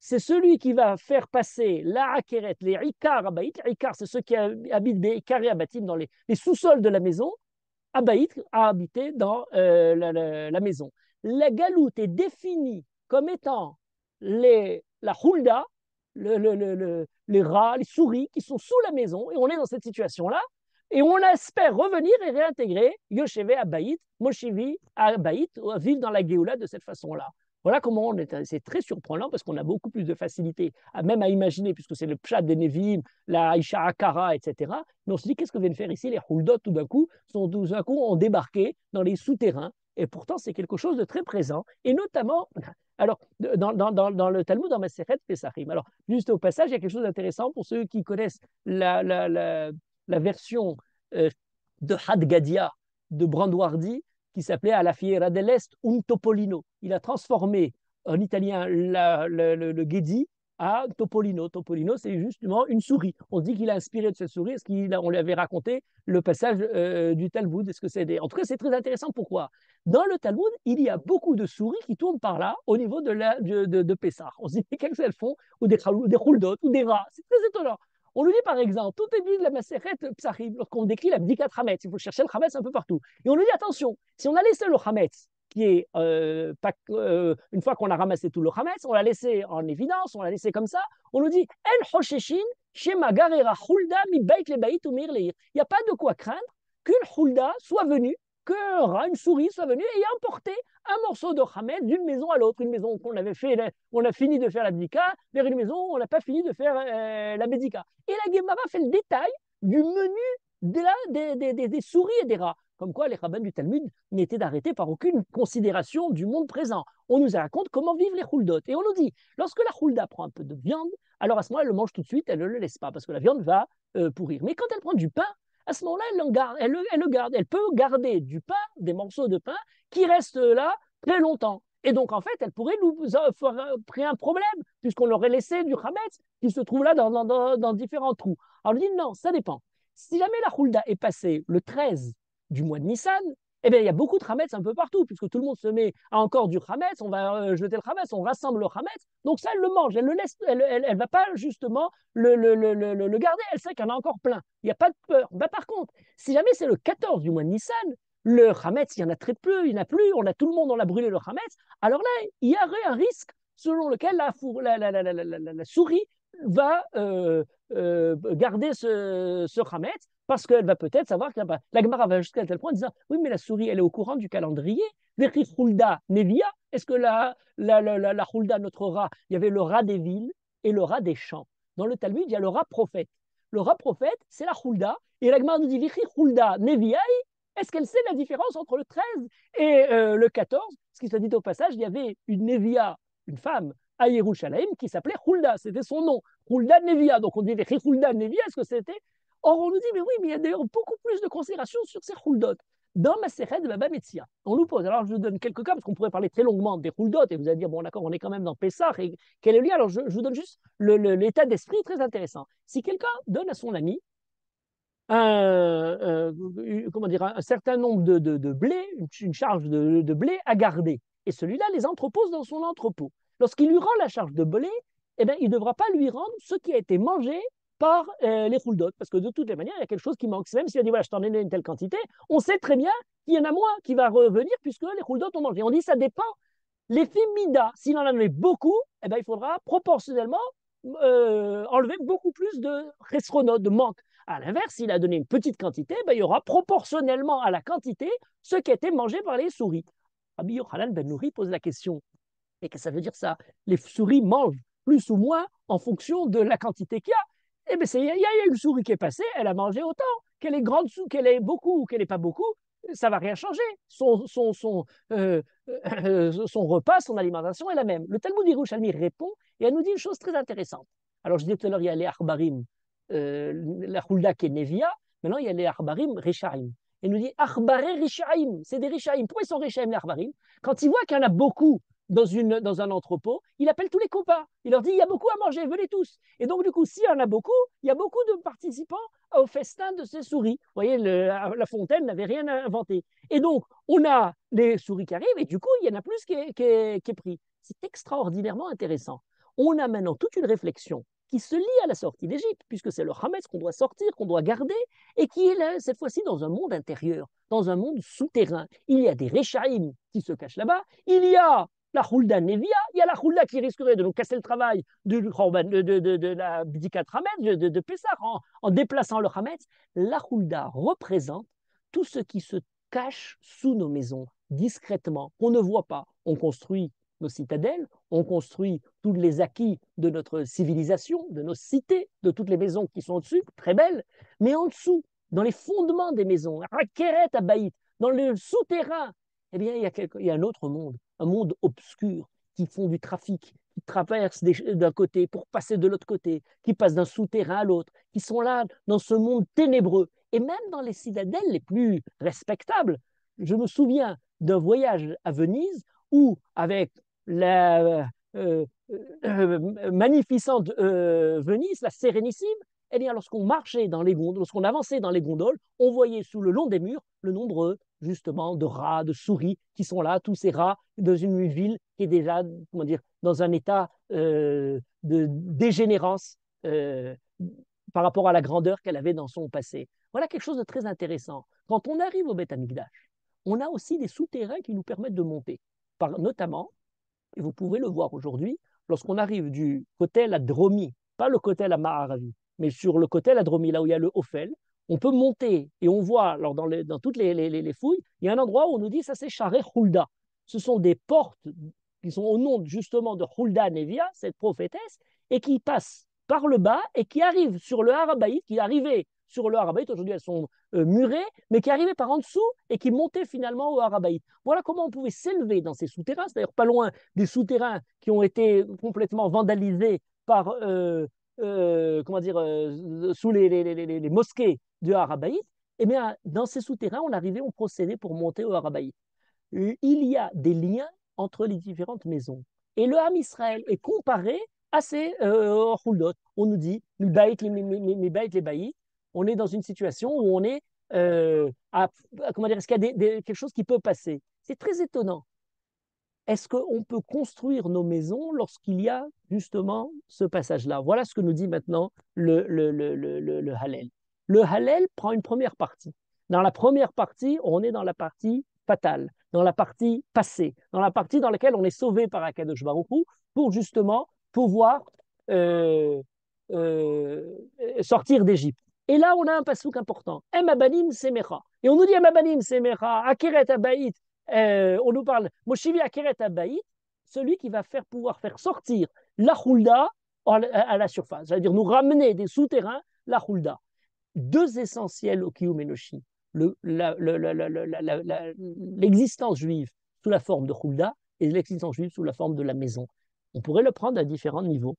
c'est celui qui va faire passer la akeret, les ikar abaït. Les ikar, c'est ceux qui habitent des ikar et abatim dans les, les sous-sols de la maison, abaït, à habiter dans euh, la, la, la, maison. La galoute est définie comme étant les, la hulda, le, le, le, les rats, les souris qui sont sous la maison, et on est dans cette situation-là, et on espère revenir et réintégrer Yosheve Abaït, Moshevi Abaït, vivre dans la Géoula de cette façon-là. Voilà comment on est. C'est très surprenant parce qu'on a beaucoup plus de facilité, à, même à imaginer, puisque c'est le pshat des Nevi'im, la Isha Akara, et cetera. Mais on se dit, qu'est-ce que viennent faire ici les Huldot, tout d'un coup, sont tout d'un coup ont débarqué dans les souterrains. Et pourtant, c'est quelque chose de très présent. Et notamment, alors, dans, dans, dans, dans le Talmud, dans Masechet Pesachim. Alors, juste au passage, il y a quelque chose d'intéressant pour ceux qui connaissent la, la, la, la version euh, de Hadgadia de Branduardi, qui s'appelait À la Fiera dell'Est un Topolino. Il a transformé en italien la, le, le, le Ghedi à Topolino. Topolino, c'est justement une souris. On se dit qu'il a inspiré de cette souris. Est-ce qu'on lui avait raconté le passage euh, du Talmud? Est-ce que c'est des... En tout cas, c'est très intéressant. Pourquoi? Dans le Talmud, il y a beaucoup de souris qui tournent par là au niveau de, la, de, de, de Pessah. On se dit, mais qu'est-ce qu'elles font? Ou des, des rouldot, ou des rats. C'est très étonnant. On lui dit par exemple, tout début de la Masechet Psachim, lorsqu'on décrit la Bdikat Hametz, il faut chercher le Hametz un peu partout. Et on lui dit attention, si on a laissé le Hametz, qui est, euh, pas, euh, une fois qu'on a ramassé tout le Hametz, on l'a laissé en évidence, on l'a laissé comme ça, on nous dit En Hosheshin, Shema Garera Hulda, Mi Beit le Beit ou Mir Leir. Il n'y a pas de quoi craindre qu'une Hulda soit venue, qu'un rat, une souris soit venue et ait emporté un morceau de Hametz d'une maison à l'autre, une maison qu'on avait fait, on a fini de faire la Bdika, vers une maison où on n'a pas fini de faire euh, la Bdika. Et la Gemara fait le détail du menu de la, des, des, des, des, souris et des rats. Comme quoi les rabbins du Talmud n'étaient arrêtés par aucune considération du monde présent. On nous raconte comment vivent les Huldot. Et on nous dit, lorsque la Hulda prend un peu de viande, alors à ce moment-là, elle le mange tout de suite, elle ne le laisse pas, parce que la viande va euh, pourrir. Mais quand elle prend du pain, à ce moment-là, elle, garde, elle, elle le garde. Elle peut garder du pain, des morceaux de pain, qui restent là très longtemps. Et donc, en fait, elle pourrait nous créer un problème, puisqu'on aurait laissé du Hametz qui se trouve là dans, dans, dans, dans différents trous. Alors, on dit non, ça dépend. Si jamais la Hulda est passée le treize du mois de Nissan, eh bien, il y a beaucoup de Hametz un peu partout, puisque tout le monde se met à encore du Hametz, on va euh, jeter le Hametz, on rassemble le Hametz. Donc, ça, elle le mange, elle le laisse, elle ne elle, elle va pas justement le, le, le, le, le garder, elle sait qu'il y en a encore plein. Il n'y a pas de peur. Ben, par contre, si jamais c'est le quatorze du mois de Nissan, le Hametz, il y en a très peu, il n'y en a plus, on a tout le monde, on a brûlé le Hametz. Alors là, il y aurait un risque selon lequel la, la, la, la, la, la, la souris va euh, euh, garder ce, ce Hametz parce qu'elle va peut-être savoir qu'il n'y a pas. La Gemara va jusqu'à tel point en disant oui, mais la souris, elle est au courant du calendrier. Veri Hulda Nevia, est-ce que la, la, la, la, la Hulda, notre rat, il y avait le rat des villes et le rat des champs. Dans le Talmud, il y a le rat prophète. Le rat prophète, c'est la Hulda. Et la Gemara nous dit Veri Hulda Nevia. Est-ce qu'elle sait la différence entre le treize et euh, le quatorze? Ce qui se dit au passage, il y avait une Nevia, une femme à Yerushalayim qui s'appelait Hulda, c'était son nom, Hulda Nevia. Donc on dit Hulda Nevia, est-ce que c'était? Or on nous dit, mais oui, mais il y a d'ailleurs beaucoup plus de considération sur ces Huldot. Dans Masechet de Baba Metzia, on nous pose, alors je vous donne quelques cas, parce qu'on pourrait parler très longuement des Huldot, et vous allez dire, bon d'accord, on est quand même dans Pessah, et quel est le lien? Alors je, je vous donne juste le, le, l'état d'esprit très intéressant. Si quelqu'un donne à son ami un, euh, comment dire, un certain nombre de, de, de blé, une, une charge de, de blé à garder. Et celui-là les entrepose dans son entrepôt. Lorsqu'il lui rend la charge de blé, eh bien, il ne devra pas lui rendre ce qui a été mangé par euh, les Huldot, parce que de toutes les manières, il y a quelque chose qui manque. Même s'il a dit, voilà, je t'en ai donné une telle quantité, on sait très bien qu'il y en a moins qui va revenir puisque les Huldot ont mangé. On dit, ça dépend. L'effet Mida, s'il en a donné beaucoup, eh bien, il faudra proportionnellement euh, enlever beaucoup plus de chesronot, de manque. À l'inverse, s'il a donné une petite quantité, ben, il y aura proportionnellement à la quantité ce qui a été mangé par les souris. Rabbi Yochanan ben Nouri pose la question. Et que ça veut dire ça? Les souris mangent plus ou moins en fonction de la quantité qu'il y a. Eh bien, il y a une souris qui est passée, elle a mangé autant. Qu'elle est grande, qu'elle ait beaucoup ou qu'elle n'ait pas beaucoup, ça ne va rien changer. Son, son, son, euh, euh, son repas, son alimentation est la même. Le Talmud Yerushalmi répond et elle nous dit une chose très intéressante. Alors, je disais tout à l'heure, il y a les Arbarim, euh, la Hulda qui est Nevia. Maintenant, il y a les Arbarim Rishaim. Elle nous dit Arbare Rishaim, c'est des Rishaim. Pourquoi ils sont Rishaim, les Arbarim? Quand ils voient qu'il y en a beaucoup dans, une, dans un entrepôt, il appelle tous les copains. Il leur dit il y a beaucoup à manger, venez tous. Et donc, du coup, s'il y en a beaucoup, il y a beaucoup de participants au festin de ces souris. Vous voyez, le, la Fontaine n'avait rien inventé. Et donc, on a les souris qui arrivent et du coup, il y en a plus qui est, qui est, qui est pris. C'est extraordinairement intéressant. on a maintenant toute une réflexion qui se lie à la sortie d'Égypte, puisque c'est le Hametz qu'on doit sortir, qu'on doit garder, et qui est là, cette fois-ci dans un monde intérieur, dans un monde souterrain. Il y a des Réchaïm qui se cachent là-bas, il y a la Hulda Nevia, il y a la Hulda qui risquerait de nous casser le travail de, de, de, de, de la Bdikat Hametz, de, de Pessah, en, en déplaçant le Hametz. La Hulda représente tout ce qui se cache sous nos maisons, discrètement, qu'on ne voit pas. On construit nos citadelles, on construit tous les acquis de notre civilisation, de nos cités, de toutes les maisons qui sont au-dessus, très belles, mais en dessous, dans les fondements des maisons, Rakeret Abaït, dans le souterrain, eh bien, il y, a quelque, il y a un autre monde, un monde obscur, qui font du trafic, qui traversent d'un côté pour passer de l'autre côté, qui passent d'un souterrain à l'autre, qui sont là dans ce monde ténébreux. Et même dans les citadelles les plus respectables, je me souviens d'un voyage à Venise où, avec la euh, euh, magnificente euh, Venise, la Sérénissime, eh bien, lorsqu'on marchait dans les gondoles, lorsqu'on avançait dans les gondoles, on voyait sous le long des murs le nombre, justement, de rats, de souris qui sont là, tous ces rats, dans une ville qui est déjà, comment dire, dans un état euh, de dégénérance euh, par rapport à la grandeur qu'elle avait dans son passé. Voilà quelque chose de très intéressant. Quand on arrive au Beth Amikdash, on a aussi des souterrains qui nous permettent de monter, par, notamment, et vous pouvez le voir aujourd'hui, lorsqu'on arrive du côté la Dromi, pas le côté la Maharavi, mais sur le côté la Dromi, là où il y a le Ophel, on peut monter et on voit, alors dans, les, dans toutes les, les, les, fouilles, il y a un endroit où on nous dit ça c'est Charé Hulda. Ce sont des portes qui sont au nom justement de Hulda Nevia, cette prophétesse, et qui passent par le bas et qui arrivent sur le Harabaït, qui arrivaient sur le Harabaït, aujourd'hui elles sont euh, murées, mais qui arrivaient par en dessous et qui montaient finalement au Harabaït. Voilà comment on pouvait s'élever dans ces souterrains, c'est d'ailleurs pas loin des souterrains qui ont été complètement vandalisés par, euh, euh, comment dire, euh, sous les, les, les, les, mosquées du Harabaït. Eh bien, dans ces souterrains, on arrivait, on procédait pour monter au Harabaït. Il y a des liens entre les différentes maisons. Et le Ham Israël est comparé à ces euh, Huldot. On nous dit, mi baït, mi baït, les baït. On est dans une situation où on est euh, à, comment dire, est-ce qu'il y a des, des, quelque chose qui peut passer? C'est très étonnant. Est-ce qu'on peut construire nos maisons lorsqu'il y a justement ce passage-là? Voilà ce que nous dit maintenant le, le, le, le, le Hallel. Le Hallel prend une première partie. Dans la première partie, on est dans la partie fatale, dans la partie passée, dans la partie dans laquelle on est sauvé par Akadosh Baruch Hu pour justement pouvoir euh, euh, sortir d'Égypte. Et là, on a un passouk important. Em abanim semecha. Et on nous dit Em abanim semecha, akeret abayit. Euh, on nous parle Moshivi akeret abayit, celui qui va faire pouvoir faire sortir la Hulda à la surface, c'est-à-dire nous ramener des souterrains la Hulda. Deux essentiels au Kiyum Enoshi, l'existence juive sous la forme de Hulda et l'existence juive sous la forme de la maison. On pourrait le prendre à différents niveaux.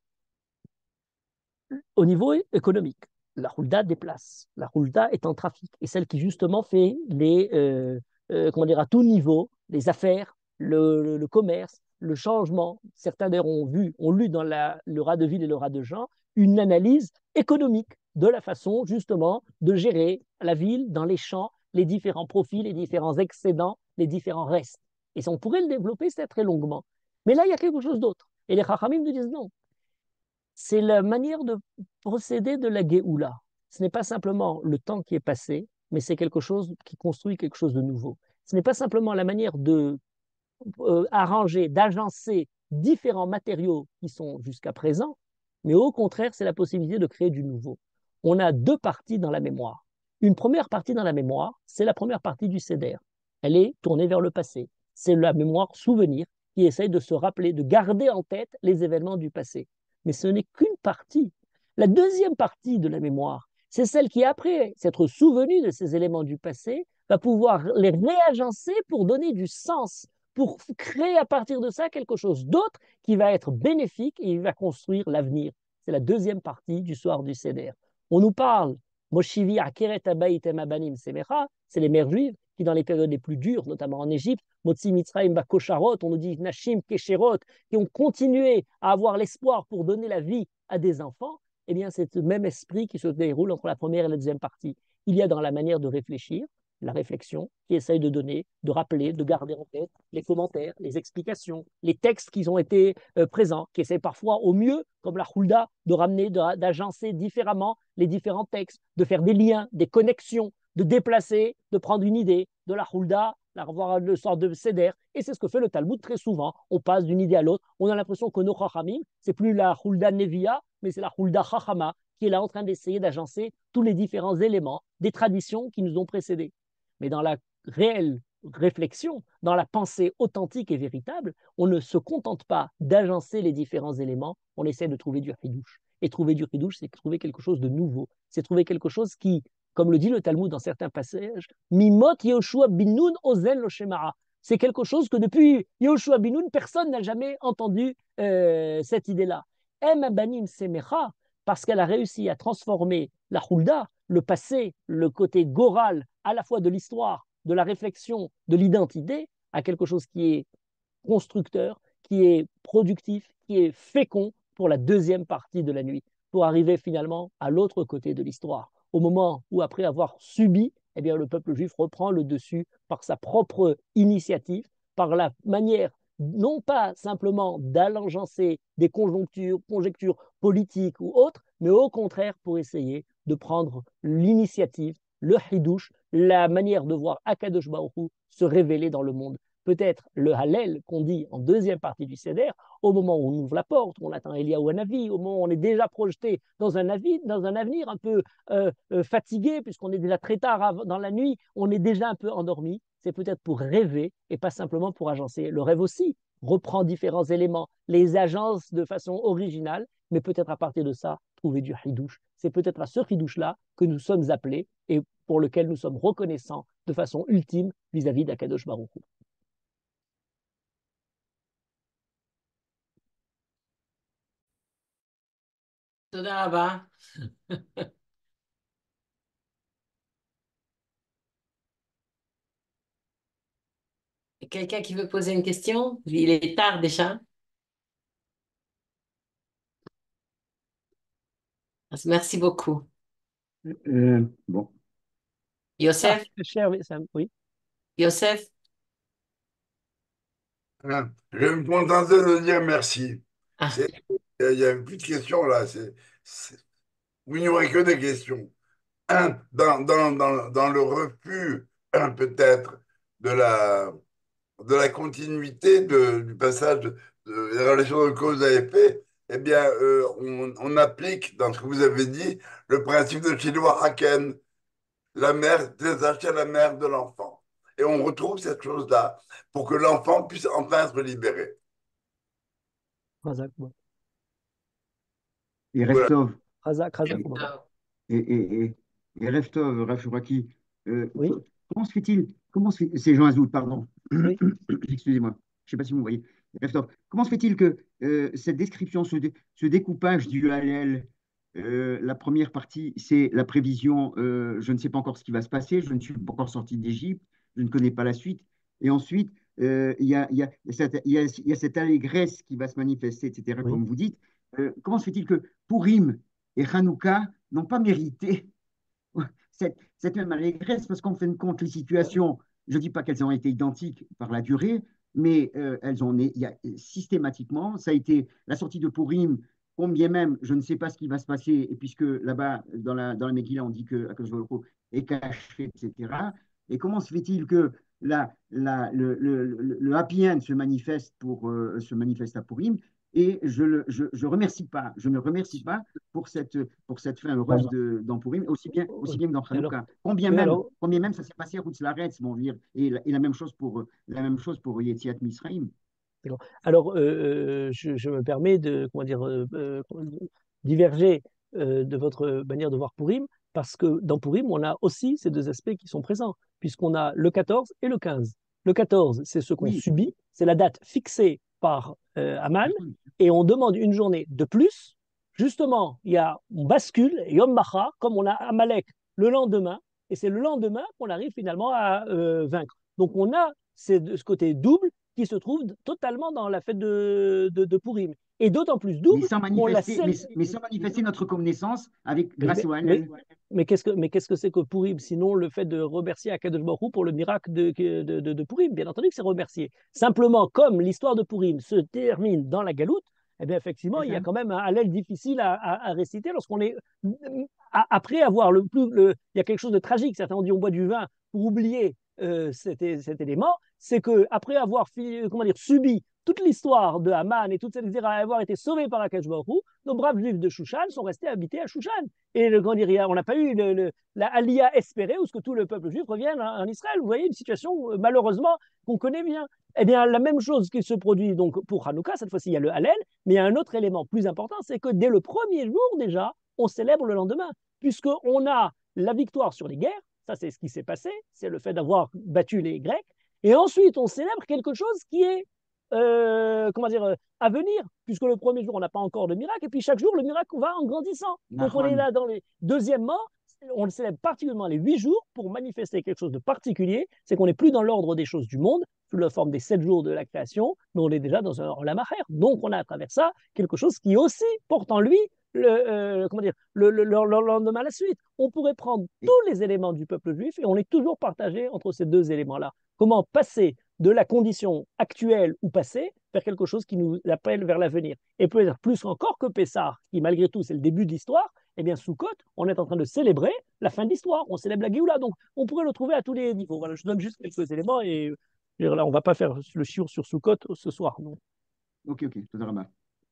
Au niveau économique, la Hulda déplace. La Hulda est en trafic et celle qui justement fait les, euh, euh, comment dire, à tout niveau, les affaires, le, le, le commerce, le changement. Certains d'ailleurs ont vu, ont lu dans la, le rat de ville et le rat de Jean une analyse économique de la façon justement de gérer la ville dans les champs, les différents profits, les différents excédents, les différents restes. Et on pourrait le développer c'est très longuement. Mais là, il y a quelque chose d'autre. Et les Chachamim nous disent non. C'est la manière de procéder de la Géoula. Ce n'est pas simplement le temps qui est passé, mais c'est quelque chose qui construit quelque chose de nouveau. Ce n'est pas simplement la manière de euh, arranger, d'agencer différents matériaux qui sont jusqu'à présent, mais au contraire, c'est la possibilité de créer du nouveau. On a deux parties dans la mémoire. Une première partie dans la mémoire, c'est la première partie du Seder. Elle est tournée vers le passé. C'est la mémoire souvenir qui essaye de se rappeler, de garder en tête les événements du passé. Mais ce n'est qu'une partie. La deuxième partie de la mémoire, c'est celle qui, après s'être souvenue de ces éléments du passé, va pouvoir les réagencer pour donner du sens, pour créer à partir de ça quelque chose d'autre qui va être bénéfique et qui va construire l'avenir. C'est la deuxième partie du soir du Seder. On nous parle, Moshivi Akeret Abayit Em Abanim Semecha, c'est les mères juives qui, dans les périodes les plus dures, notamment en Égypte, Motzi Mitzrayim Bakosharot, on nous dit Nashim Kesherot, qui ont continué à avoir l'espoir pour donner la vie à des enfants, eh bien, c'est le même esprit qui se déroule entre la première et la deuxième partie. Il y a dans la manière de réfléchir, la réflexion, qui essaye de donner, de rappeler, de garder en tête les commentaires, les explications, les textes qui ont été euh, présents, qui essaient parfois au mieux, comme la Hulda, de ramener, d'agencer différemment les différents textes, de faire des liens, des connexions, de déplacer, de prendre une idée de la Hulda, avoir une sorte de Seder. Et c'est ce que fait le Talmud très souvent. On passe d'une idée à l'autre. On a l'impression que nos Chachamim, c'est plus la Hulda Nevia, mais c'est la Hulda Chachama qui est là en train d'essayer d'agencer tous les différents éléments des traditions qui nous ont précédés. Mais dans la réelle réflexion, dans la pensée authentique et véritable, on ne se contente pas d'agencer les différents éléments, on essaie de trouver du hidouche. Et trouver du hidouche, c'est trouver quelque chose de nouveau. C'est trouver quelque chose qui, comme le dit le Talmud dans certains passages, Mimot Yehoshua bin Nun ozen lo shemara. C'est quelque chose que depuis Yehoshua bin Nun, personne n'a jamais entendu euh, cette idée-là. Em abanim semecha, parce qu'elle a réussi à transformer la Hulda, le passé, le côté goral, à la fois de l'histoire, de la réflexion, de l'identité, à quelque chose qui est constructeur, qui est productif, qui est fécond pour la deuxième partie de la nuit, pour arriver finalement à l'autre côté de l'histoire, au moment où, après avoir subi, eh bien, le peuple juif reprend le dessus par sa propre initiative, par la manière non pas simplement d'allégeancer des conjonctures, conjectures politiques ou autres, mais au contraire pour essayer de prendre l'initiative, le hidouche, la manière de voir Akadosh Baruch Hu se révéler dans le monde. Peut-être le Hallel qu'on dit en deuxième partie du Seder, au moment où on ouvre la porte, où on attend Eliyahu Hanavi, au moment où on est déjà projeté dans un, avis, dans un avenir un peu euh, euh, fatigué, puisqu'on est déjà très tard dans la nuit, on est déjà un peu endormi, c'est peut-être pour rêver et pas simplement pour agencer. Le rêve aussi reprend différents éléments, les agences de façon originale, mais peut-être à partir de ça, trouver du hidouche. C'est peut-être à ce hidouche-là que nous sommes appelés et pour lequel nous sommes reconnaissants de façon ultime vis-à-vis d'Akadosh Baruch Hu. תודה רבה. Quelqu'un qui veut poser une question? Il est tard déjà. Merci beaucoup. Euh, bon. Yosef? Ah, cher, oui. Yosef? Ah, je vais me contenter de dire merci. Ah, C'est- Il n'y a plus de questions là. C'est, c'est- Vous n'aurez que des questions. Un, dans, dans, dans, dans le refus, un, peut-être, de la, de la continuité de- du passage de, de- des relations de cause à effet, eh bien, euh, on, on applique, dans ce que vous avez dit, le principe de Shiloh Haken, la mère détachée à la mère de l'enfant. Et on retrouve cette chose-là pour que l'enfant puisse enfin être libéré. Razak, bon. Et Voilà. Reftov, Razak, Razak, et, bon. et, et, et, et Reftov, Rav Shuraki, euh, Oui, co- comment se fait-il, comment se fait, c'est Jean Azout, pardon, oui. excusez-moi, je ne sais pas si vous voyez, Reftov, comment se fait-il que euh, cette description, ce, dé- ce découpage du Hallel, euh, la première partie, c'est la prévision, euh, je ne sais pas encore ce qui va se passer, je ne suis pas encore sorti d'Égypte, je ne connais pas la suite, et ensuite, euh, il y a, il y a cette, il y a, il y a cette allégresse qui va se manifester, et cetera, Oui. comme vous dites. Euh, comment se fait-il que Purim et Hanouka n'ont pas mérité cette, cette même allégresse? Parce qu'en fin de compte, les situations, je ne dis pas qu'elles ont été identiques par la durée, mais euh, elles ont, il y a, systématiquement, ça a été la sortie de Purim, combien même, je ne sais pas ce qui va se passer, et puisque là-bas, dans la, dans la Megillah, on dit que Akadosh Baruch Hu est caché, et cetera. Et comment se fait-il que la, la, le, le, le, le happy end se manifeste, pour, euh, se manifeste à Purim? Et je ne je, je remercie pas, je ne remercie pas pour cette, pour cette fin heureuse de, dans Purim, aussi bien, aussi bien que dans Alors, Hanouka. Combien oui, même, alors, combien même ça s'est passé à Routzlaretz, bon, dire, et, la, et la même chose pour, la même chose pour Yetziat Misraïm. alors euh, je, je, me permets de comment dire, euh, euh, diverger euh, de votre manière de voir Purim, parce que dans Purim, on a aussi ces deux aspects qui sont présents, puisqu'on a le quatorze et le quinze. Le quatorze, c'est ce qu'on Oui. subit, c'est la date fixée par euh, Aman, et on demande une journée de plus. Justement, il y a, on bascule, Yom Macha, comme on a Amalek le lendemain, et c'est le lendemain qu'on arrive finalement à euh, vaincre. Donc on a ce côté double qui se trouve totalement dans la fête de, de, de Purim. et d'autant plus Mais double sans qu'on la manifester, mais, célèbre. mais sans manifester notre connaissance avec, Mais, grâce mais, au mais, Hallel. mais qu'est-ce que, mais qu'est-ce que c'est que Purim, sinon le fait de remercier Akadosh Baruch Hu pour le miracle de, de, de, de Purim? Bien entendu que c'est remercier. Simplement, comme l'histoire de Purim se termine dans la galoute, eh bien effectivement, C'est il y a ça. quand même un Hallel difficile à, à, à réciter lorsqu'on est à- après avoir le plus, le, il y a quelque chose de tragique. Certains ont dit on boit du vin pour oublier euh, cet, é- cet élément. C'est que après avoir fi- comment dire, subi toute l'histoire de Haman et toute cette, et cetera, avoir été sauvé par Akadosh Baruch Hu, nos braves juifs de Shushan sont restés habités à Shushan. Et le, comment dire, on n'a pas eu le, le, la Aliyah espérée où ce que tout le peuple juif revienne en, en Israël. Vous voyez une situation euh, malheureusement qu'on connaît bien. Eh bien, la même chose qui se produit donc pour Hanouka, cette fois-ci il y a le Hallel, mais il y a un autre élément plus important, c'est que dès le premier jour déjà, on célèbre le lendemain, puisqu'on a la victoire sur les guerres, ça c'est ce qui s'est passé, c'est le fait d'avoir battu les Grecs, et ensuite on célèbre quelque chose qui est euh, comment dire, euh, à venir, puisque le premier jour, on n'a pas encore de miracle, et puis chaque jour, le miracle va en grandissant. Donc on est Nahon. là dans les... Deuxièmement, on le célèbre particulièrement les huit jours pour manifester quelque chose de particulier, c'est qu'on n'est plus dans l'ordre des choses du monde, sous la forme des sept jours de la création, mais on est déjà dans un olam acher. Donc on a à travers ça quelque chose qui aussi porte en lui le, euh, comment dire, le, le, le, le lendemain à la suite. On pourrait prendre Et, tous les éléments du peuple juif et on est toujours partagé entre ces deux éléments-là. Comment passer de la condition actuelle ou passée vers quelque chose qui nous appelle vers l'avenir. Et peut-être plus encore que Pessah, qui malgré tout c'est le début de l'histoire, eh bien Sukkot, on est en train de célébrer la fin de l'histoire, on célèbre la Géoula, donc on pourrait le trouver à tous les niveaux. Voilà, je donne juste quelques éléments et euh, là on ne va pas faire le shiur sur Sukkot ce soir. Non. ok, ok, tout à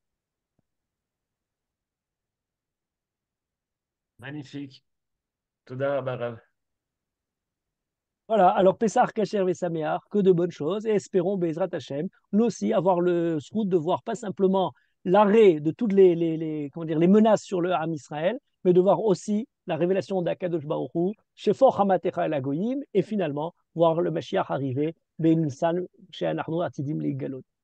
Magnifique. Toda Rabba Rav. Voilà, alors Pessah, Kacher et Saméar, que de bonnes choses, et espérons, Bezrat Hashem, nous aussi avoir le srout de voir pas simplement l'arrêt de toutes les, les, les, comment dire, les menaces sur le Ham Israël, mais de voir aussi la révélation d'Akadosh Baruch Hu, Shefor Hamatecha El Hagoyim, et finalement voir le Mashiach arriver, Ben Nissan, chez Anarno Atidim les Galot.